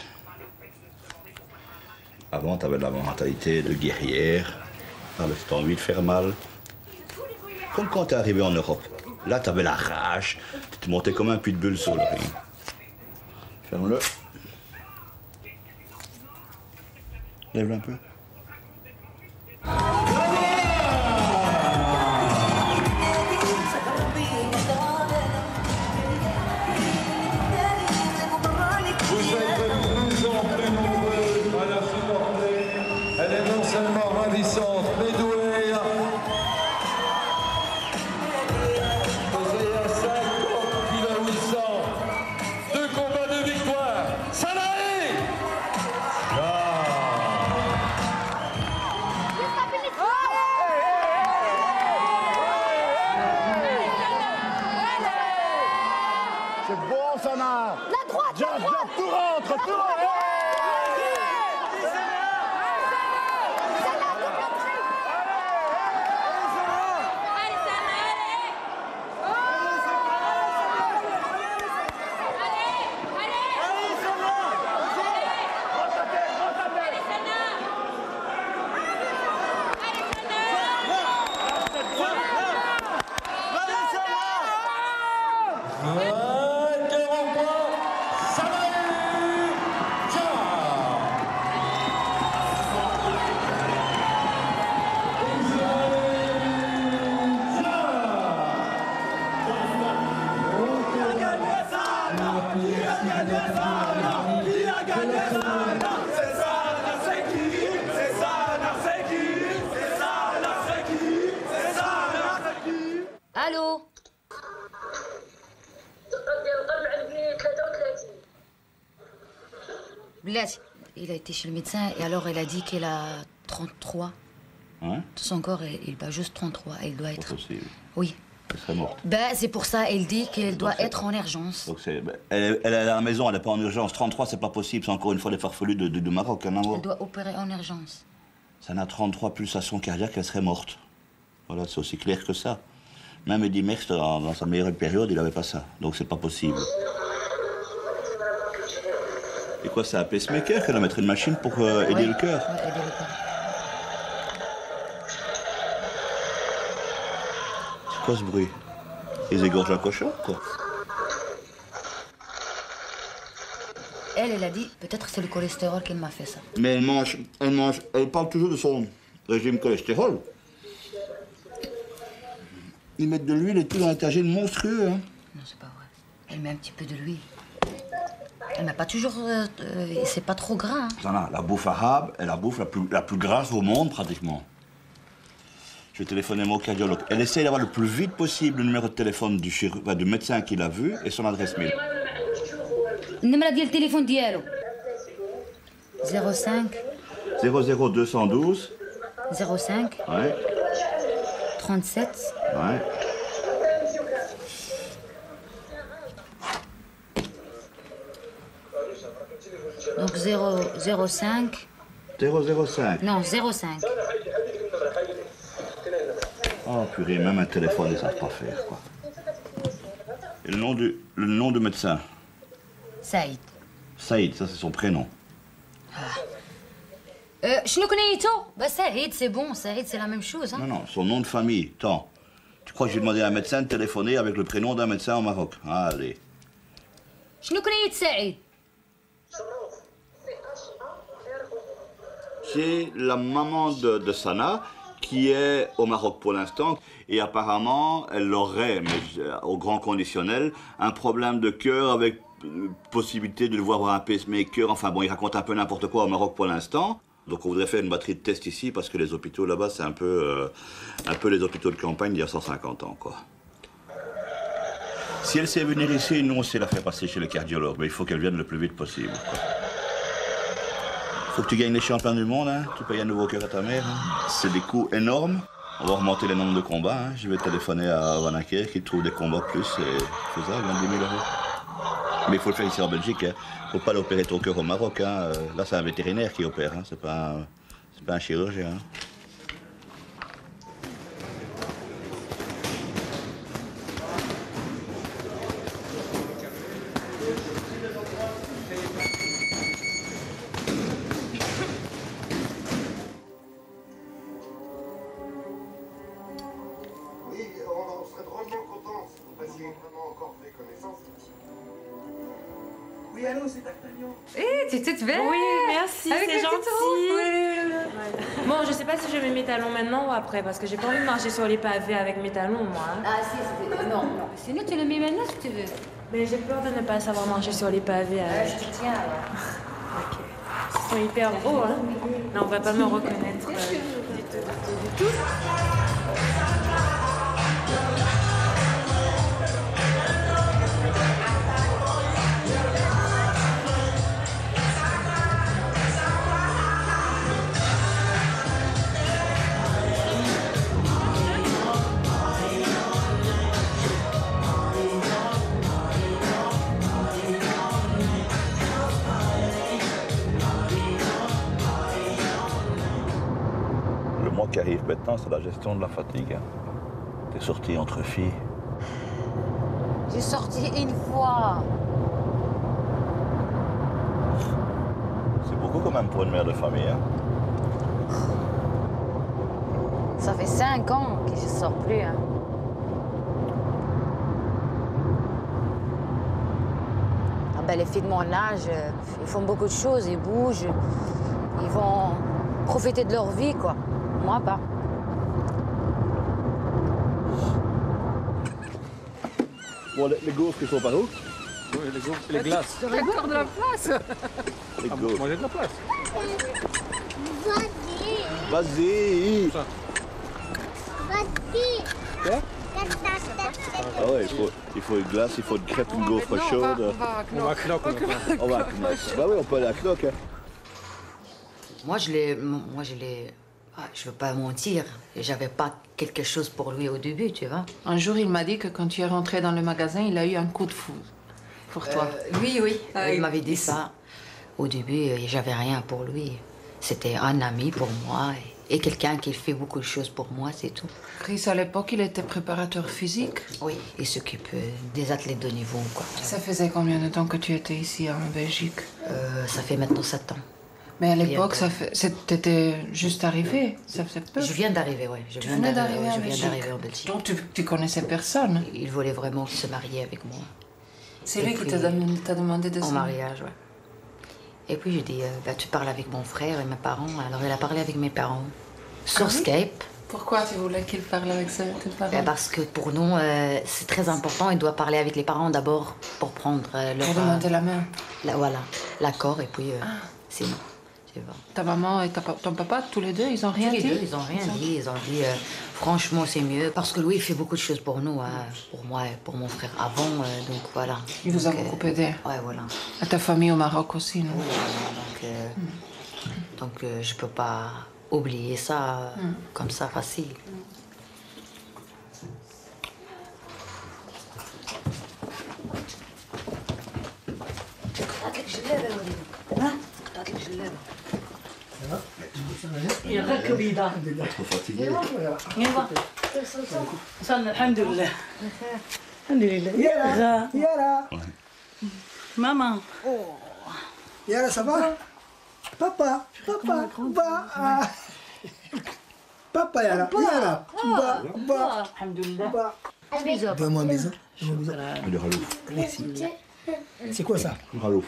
Avant, tu avais la mentalité de guerrière. T'avais envie de faire mal. Comme quand t'es arrivé en Europe. Là, t'avais la rage. Tu te montais comme un pitbull sur le ring. Ferme-le. Lève-le un peu. Vous êtes de plus en plus nombreux à la supporter. Elle est non seulement ravissante, mais douée. Pesée à 5 kg 800. 2 combats de victoire. Sanaé! C'est bon, Sana. La droite, Jab, jab, tout rentre, tout rentre. Allô? Blati, il a été chez le médecin et alors elle a dit qu'elle a 33. Hein? Tout son corps, il bat juste 33. Elle doit être... Pas possible. Oui. Elle serait morte. Ben, c'est pour ça, elle dit qu'elle doit être en urgence. Donc elle est à la maison, elle n'est pas en urgence. 33, c'est pas possible. C'est encore une fois les farfelus de Maroc. Hein, Elle doit opérer en urgence. Ça n'a 33 pulsations cardiaques, elle serait morte. Voilà, c'est aussi clair que ça. Même Eddy Merckx, dans sa meilleure période, il n'avait pas ça. Donc c'est pas possible. Et quoi, c'est un pacemaker qu'elle va mettre une machine pour aider le cœur? Ouais, aider le cœur. C'est quoi ce bruit? Ils égorgent un cochon, quoi. Elle a dit, peut-être c'est le cholestérol qui m'a fait ça. Mais elle parle toujours de son régime cholestérol. Ils mettent de l'huile et tout dans un tagine monstrueux, hein. Non, c'est pas vrai. Elle met un petit peu de l'huile. Elle n'a pas toujours... c'est pas trop gras, hein. Sana, la bouffe arabe est la bouffe la plus grasse au monde, pratiquement. Je vais téléphoner mon cardiologue. Elle essaie d'avoir le plus vite possible le numéro de téléphone du médecin qui l'a vu et son adresse mail. النمرة ديال التليفون ديالو 05 00212 05 ouais 37 ouais. Donc 005 005 Non, 05. Oh purée, même un téléphone, ils ne savent pas faire, quoi. Et le nom du médecin? Saïd. Saïd, ça c'est son prénom. شنو كنيتو؟ Bah Saïd, c'est bon, Saïd, c'est la même chose, hein. Non, son nom de famille. Attends, tu crois que j'ai demandé à un médecin de téléphoner avec le prénom d'un médecin au Maroc? Allez. شنو كنيت سعيد؟ C'est la maman de Sana qui est au Maroc pour l'instant. Et apparemment, elle aurait, mais au grand conditionnel, un problème de cœur avec possibilité de le voir avoir un pacemaker. Enfin bon, il raconte un peu n'importe quoi au Maroc pour l'instant. Donc on voudrait faire une batterie de tests ici parce que les hôpitaux là-bas, c'est un peu les hôpitaux de campagne d'il y a 150 ans, quoi. Si elle sait venir ici, nous on sait la faire passer chez le cardiologue, mais il faut qu'elle vienne le plus vite possible. Il faut que tu gagnes les champions du monde, hein. Tu payes un nouveau cœur à ta mère. Hein. C'est des coûts énormes. On va remonter le nombre de combats. Hein. Je vais téléphoner à Van Acker qui trouve des combats plus faisables, 10 000 €. Mais il faut le faire ici en Belgique. Hein. Faut pas l'opérer ton cœur au Maroc. Hein. Là, c'est un vétérinaire qui opère. Hein. C'est pas un chirurgien. Hein. Oui, allô, c'est D'Artagnan. Eh, tu es toute belle. Oui, merci, c'est gentil. Bon, je sais pas si je mets mes talons maintenant ou après, parce que j'ai pas envie de marcher sur les pavés avec mes talons, moi. Hein. Ah, si, non, non. Sinon, tu le mets maintenant si tu veux. Mais j'ai peur de ne pas savoir marcher sur les pavés avec. Je te tiens, alors. Ok. Ils sont hyper hauts, hein. Non, on va pas me reconnaître du tout. Qui arrive maintenant, c'est la gestion de la fatigue. Hein. T'es sorti entre filles. J'ai sorti une fois. C'est beaucoup quand même pour une mère de famille. Hein. Ça fait 5 ans que je sors plus. Hein. Ah ben, les filles de mon âge, ils font beaucoup de choses, ils bougent, ils vont profiter de leur vie, quoi. Moi, pas. Bon, les gaufres, ils sont par où? Oui, les gaufres, c'est les glaces. Tu as encore de la place. Les gaufres. Moi, j'ai de la place. Vas-y. Quoi? Ah ouais, il faut une glace, il faut une crêpe, une gaufre chaude. On va à Knock. On va à Knock. Bah oui, on peut aller à Knock. Hein. Moi, je l'ai... Ah, je veux pas mentir, j'avais pas quelque chose pour lui au début, tu vois. Un jour, il m'a dit que quand tu es rentré dans le magasin, il a eu un coup de foudre pour toi. Oui, il m'avait dit ça. Au début, j'avais rien pour lui. C'était un ami pour moi et quelqu'un qui fait beaucoup de choses pour moi, c'est tout. Chris, à l'époque, il était préparateur physique. Oui, il s'occupe des athlètes de niveau, quoi. Ça faisait combien de temps que tu étais ici en Belgique? Ça fait maintenant 7 ans. Mais à l'époque, t'étais juste arrivé, ça faisait peu. Je viens d'arriver, oui. Je viens d'arriver en Belgique. Donc tu connaissais personne? Il voulait vraiment se marier avec moi. C'est lui qui t'a demandé de se marier? En mariage, oui. Et puis je dis, tu parles avec mon frère et mes parents. Alors il a parlé avec mes parents sur Skype. Pourquoi tu voulais qu'il parle avec tes parents? Parce que pour nous, c'est très important. Il doit parler avec les parents d'abord pour prendre leur... Pour demander la main. Voilà, l'accord et puis c'est bon. Ta maman et ton papa, tous les deux, ils ont rien dit? Tous les deux, ils ont rien dit. Ils ont dit, franchement, c'est mieux. Parce que Louis, il fait beaucoup de choses pour nous, hein, pour moi et pour mon frère avant. Donc voilà. Il vous a beaucoup aidé? Ouais, voilà. À ta famille au Maroc aussi, non? Oui, donc je peux pas oublier ça comme ça, facile. Trop fatigué. الحمد لله الحمد لله يارا يارا ماما يارا صباح بابا بابا با بابا يارا يارا با با الحمد لله Donne-moi un bisou. Le ralouf. Merci. C'est quoi ça? Le ralouf.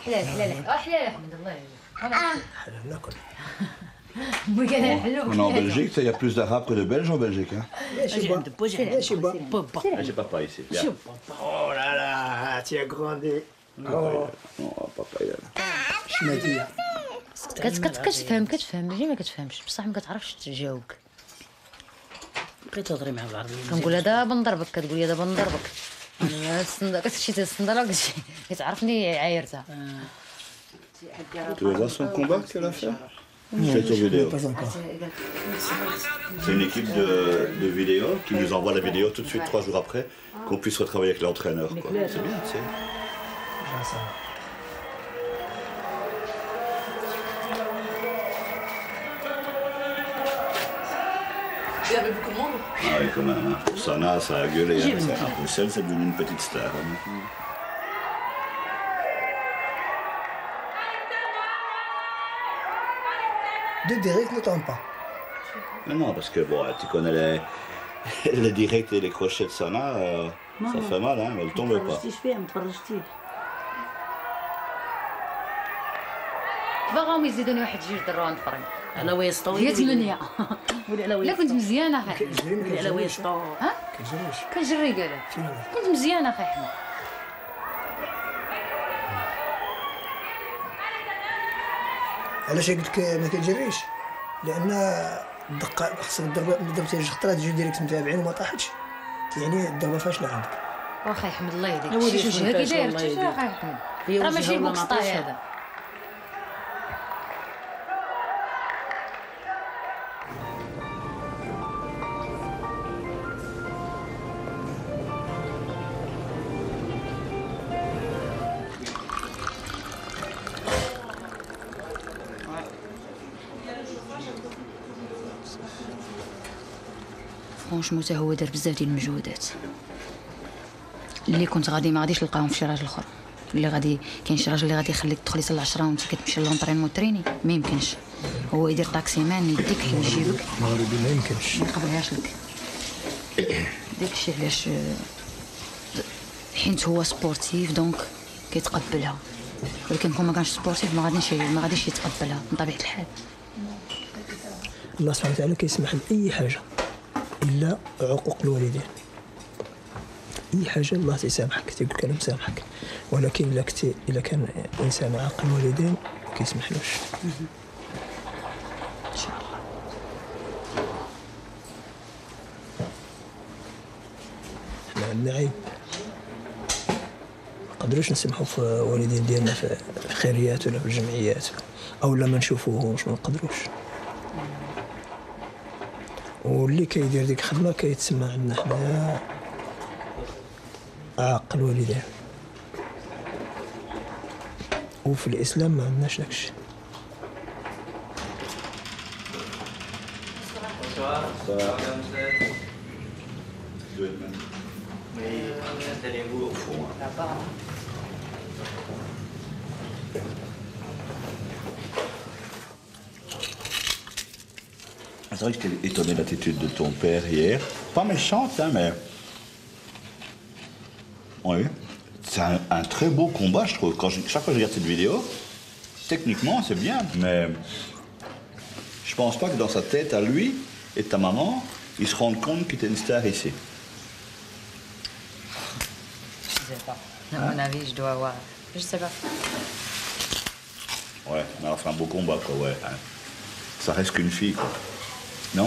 On est en Belgique, il y a plus d'Arabes que de Belges en Belgique. Hein. Chez papa ici. Oh là là, tu as grandi. Oh, papa, il est là. كتفهم ماشي ما كتفهمش بصح ما كتعرفش تجاوبك. بقيت تهضري مع العربية. كنقول لها دابا نضربك كتقول لي دابا نضربك. Tu veux voir son combat qu'elle a fait? Je fais sur vidéo. C'est une équipe de vidéo qui nous envoie la vidéo tout de suite 3 jours après, qu'on puisse retravailler avec l'entraîneur. C'est bien, tu sais. Il y avait beaucoup de monde. Ah oui, quand même. Hein. Pour Sana, ça a gueulé. Hein. À Bruxelles, c'est devenu une petite star. Hein. De direct ne tombe pas. Mais non, parce que bon, tu connais les directs et les crochets de Sana, ça fait mal, hein, mais elle ne tombe pas. باغاهم يزيدوني واحد 2 درهم اخرين. على ويسطو. هي 8. لا كنت مزيانه اخي. كيجري على ويسطو. ها؟ كنجري قالك. كنت مزيانه اخي احمد. علاش قلت لك ما كتجريش؟ لان الدقه خصك ضربتي جوج خطرات جوج ديريكت متابعين وما طاحتش، يعني الضربه فاشله عندك. واخا يحمد الله يهديك. شي وجهك كي داير شوف اخي احمد. راه ماشي بوكس طاي هذا. فرونشمون حتى هو دار بزاف ديال المجهودات اللي كنت غادي ما غاديش نلقاهم في شي راجل اخر. اللي غادي كاين شي راجل اللي غادي يخليك تدخلي حتى 10 وانت كتمشي لونطرينمون تريني ما يمكنش. هو يدير طاكسي مان يديك يجيبك مغربي ما يمكنش ما يقبلهاش لك. داكشي علاش حيت هو سبورتيف دونك كيتقبلها، ولكن كون ما كانش سبورتيف ما غاديش يتقبلها من طبيعه الحال. الله سبحانه وتعالى كيسمح بأي حاجه الا عقوق الوالدين. اي حاجه الله تيسامحك، تيقول لك انا مسامحك، ولكن الا كان انسان عاق الوالدين ما كيسمحلوش. ان شاء الله. حنا عندنا عيب، ما نقدروش نسمحوا في والدين ديالنا في الخيريات ولا في الجمعيات، او لا ما نشوفوهمش، ما نقدروش. واللي كيدير ديك الخدمه كيتسمى عندنا حنايا عاق الوالدين، وفي الاسلام ما عندناش داكشي. C'est vrai que j'étais étonné de l'attitude de ton père hier. Pas méchante, hein, mais... Oui. C'est un très beau combat, je trouve. Chaque fois que je regarde cette vidéo, techniquement, c'est bien, mais... Je pense pas que dans sa tête, à lui et ta maman, ils se rendent compte qu'il était une star ici. Je sais pas. À mon avis, je dois avoir... Je sais pas. Ouais, mais alors c'est un beau combat, quoi, ouais. Hein. Ça reste qu'une fille, quoi. Non?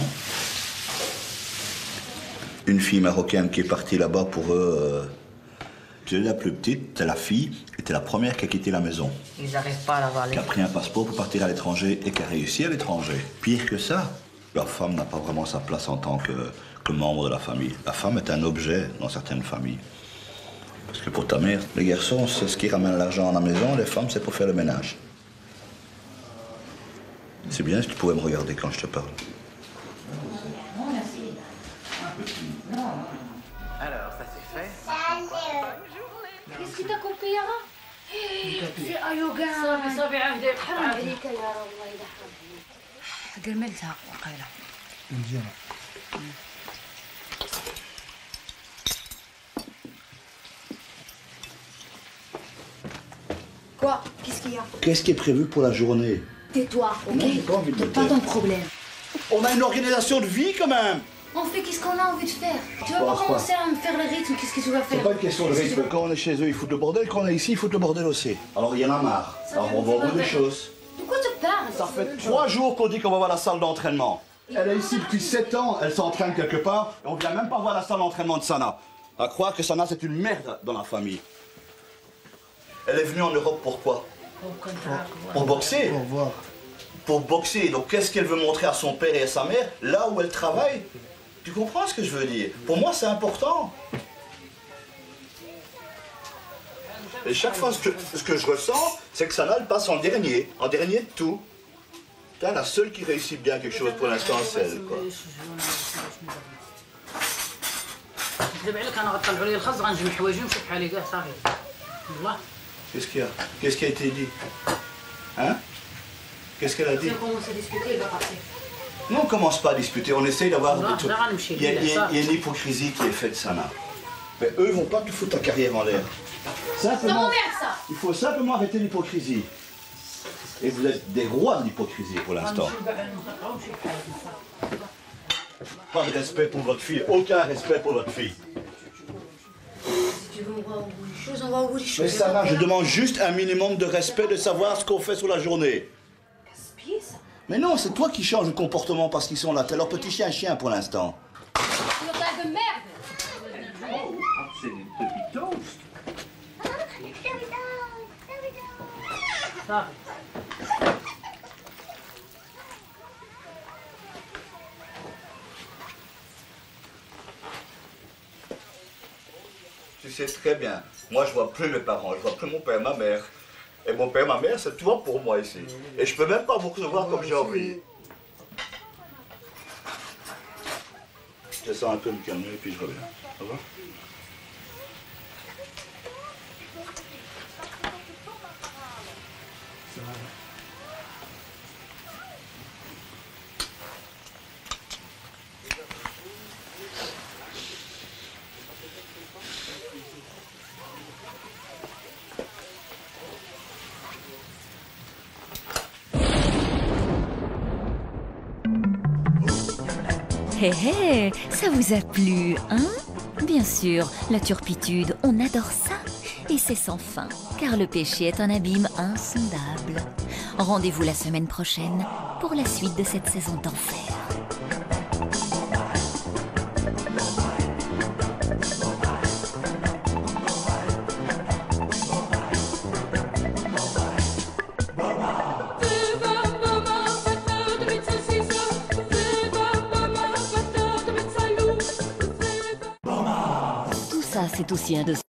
Une fille marocaine qui est partie là-bas pour eux. Tu es la plus petite, t'es la fille, et t'es la première qui a quitté la maison. Ils n'arrivent pas à l'avoir. Qui a pris un passeport pour partir à l'étranger et qui a réussi à l'étranger. Pire que ça, la femme n'a pas vraiment sa place en tant que membre de la famille. La femme est un objet dans certaines familles. Parce que pour ta mère, les garçons, c'est ce qui ramène l'argent à la maison, les femmes, c'est pour faire le ménage. C'est bien si tu pouvais me regarder quand je te parle. Alors, ça c'est fait. Qu'est-ce qui t'a coupé, Yara? C'est Ayogan. صافي عهدي حرام عليك يا رب الله يرحمك. قرملتها وقيله. مزيانه. Quoi? Qu'est-ce qu'il y a? Qu'est-ce qui est prévu pour la journée? Tais-toi, ok? Non, j'ai pas envie de me Pas taire. ton problème. On a une organisation de vie quand même. On fait qu'est-ce qu'on a envie de faire. Tu vas pas commencer à me faire le rythme. Qu'est-ce que tu vas faire? C'est pas une question de rythme. Quand on est chez eux, ils foutent le bordel. Quand on est ici, ils foutent le bordel aussi. Alors il y en a marre. Alors on va au bout des choses. De quoi tu parles? Ça fait 3 jours qu'on dit qu'on va voir la salle d'entraînement. Elle est ici depuis 7 ans, elle s'entraîne quelque part, et on vient même pas voir la salle d'entraînement de Sana. À croire que Sana, c'est une merde dans la famille. Elle est venue en Europe pourquoi? Pour boxer. Pour voir. Pour boxer. Donc qu'est-ce qu'elle veut montrer à son père et à sa mère, là où elle travaille? Tu comprends ce que je veux dire? Pour moi, c'est important. Et chaque fois, ce que je ressens, c'est que Sana, elle passe en dernier de tout. Putain, la seule qui réussit bien quelque chose pour l'instant, c'est elle, quoi. Qu'est-ce qu'il y a? Qu'est-ce qui a été dit? Hein? Qu'est-ce qu'elle a dit? Non, on ne commence pas à discuter, on essaye d'avoir des trucs. Il y a une hypocrisie qui est faite, Sana. Mais eux, ils ne vont pas te foutre ta carrière en l'air. Simplement, il faut simplement arrêter l'hypocrisie. Et vous êtes des rois de l'hypocrisie pour l'instant. Pas de respect pour votre fille, aucun respect pour votre fille. Si tu veux, on va au bout des choses, on va au bout des choses. Mais Sarah, je demande juste un minimum de respect, de savoir ce qu'on fait sur la journée. Gaspiller ça. Mais non, c'est toi qui changes de comportement parce qu'ils sont là. T'es leur petit chien pour l'instant. Local de merde. C'est des petits toasts. Tu sais très bien, moi je vois plus mes parents, je vois plus mon père, ma mère. Et mon père, ma mère, c'est toi pour moi ici. Et je peux même pas vous recevoir comme j'ai envie. Je sens un peu me calmer et puis je reviens. Ça va? Hé hé, ça vous a plu, hein? Bien sûr, la turpitude, on adore ça. Et c'est sans fin, car le péché est un abîme insondable. Rendez-vous la semaine prochaine pour la suite de cette saison d'enfer. Tout ça, c'est aussi un dossier.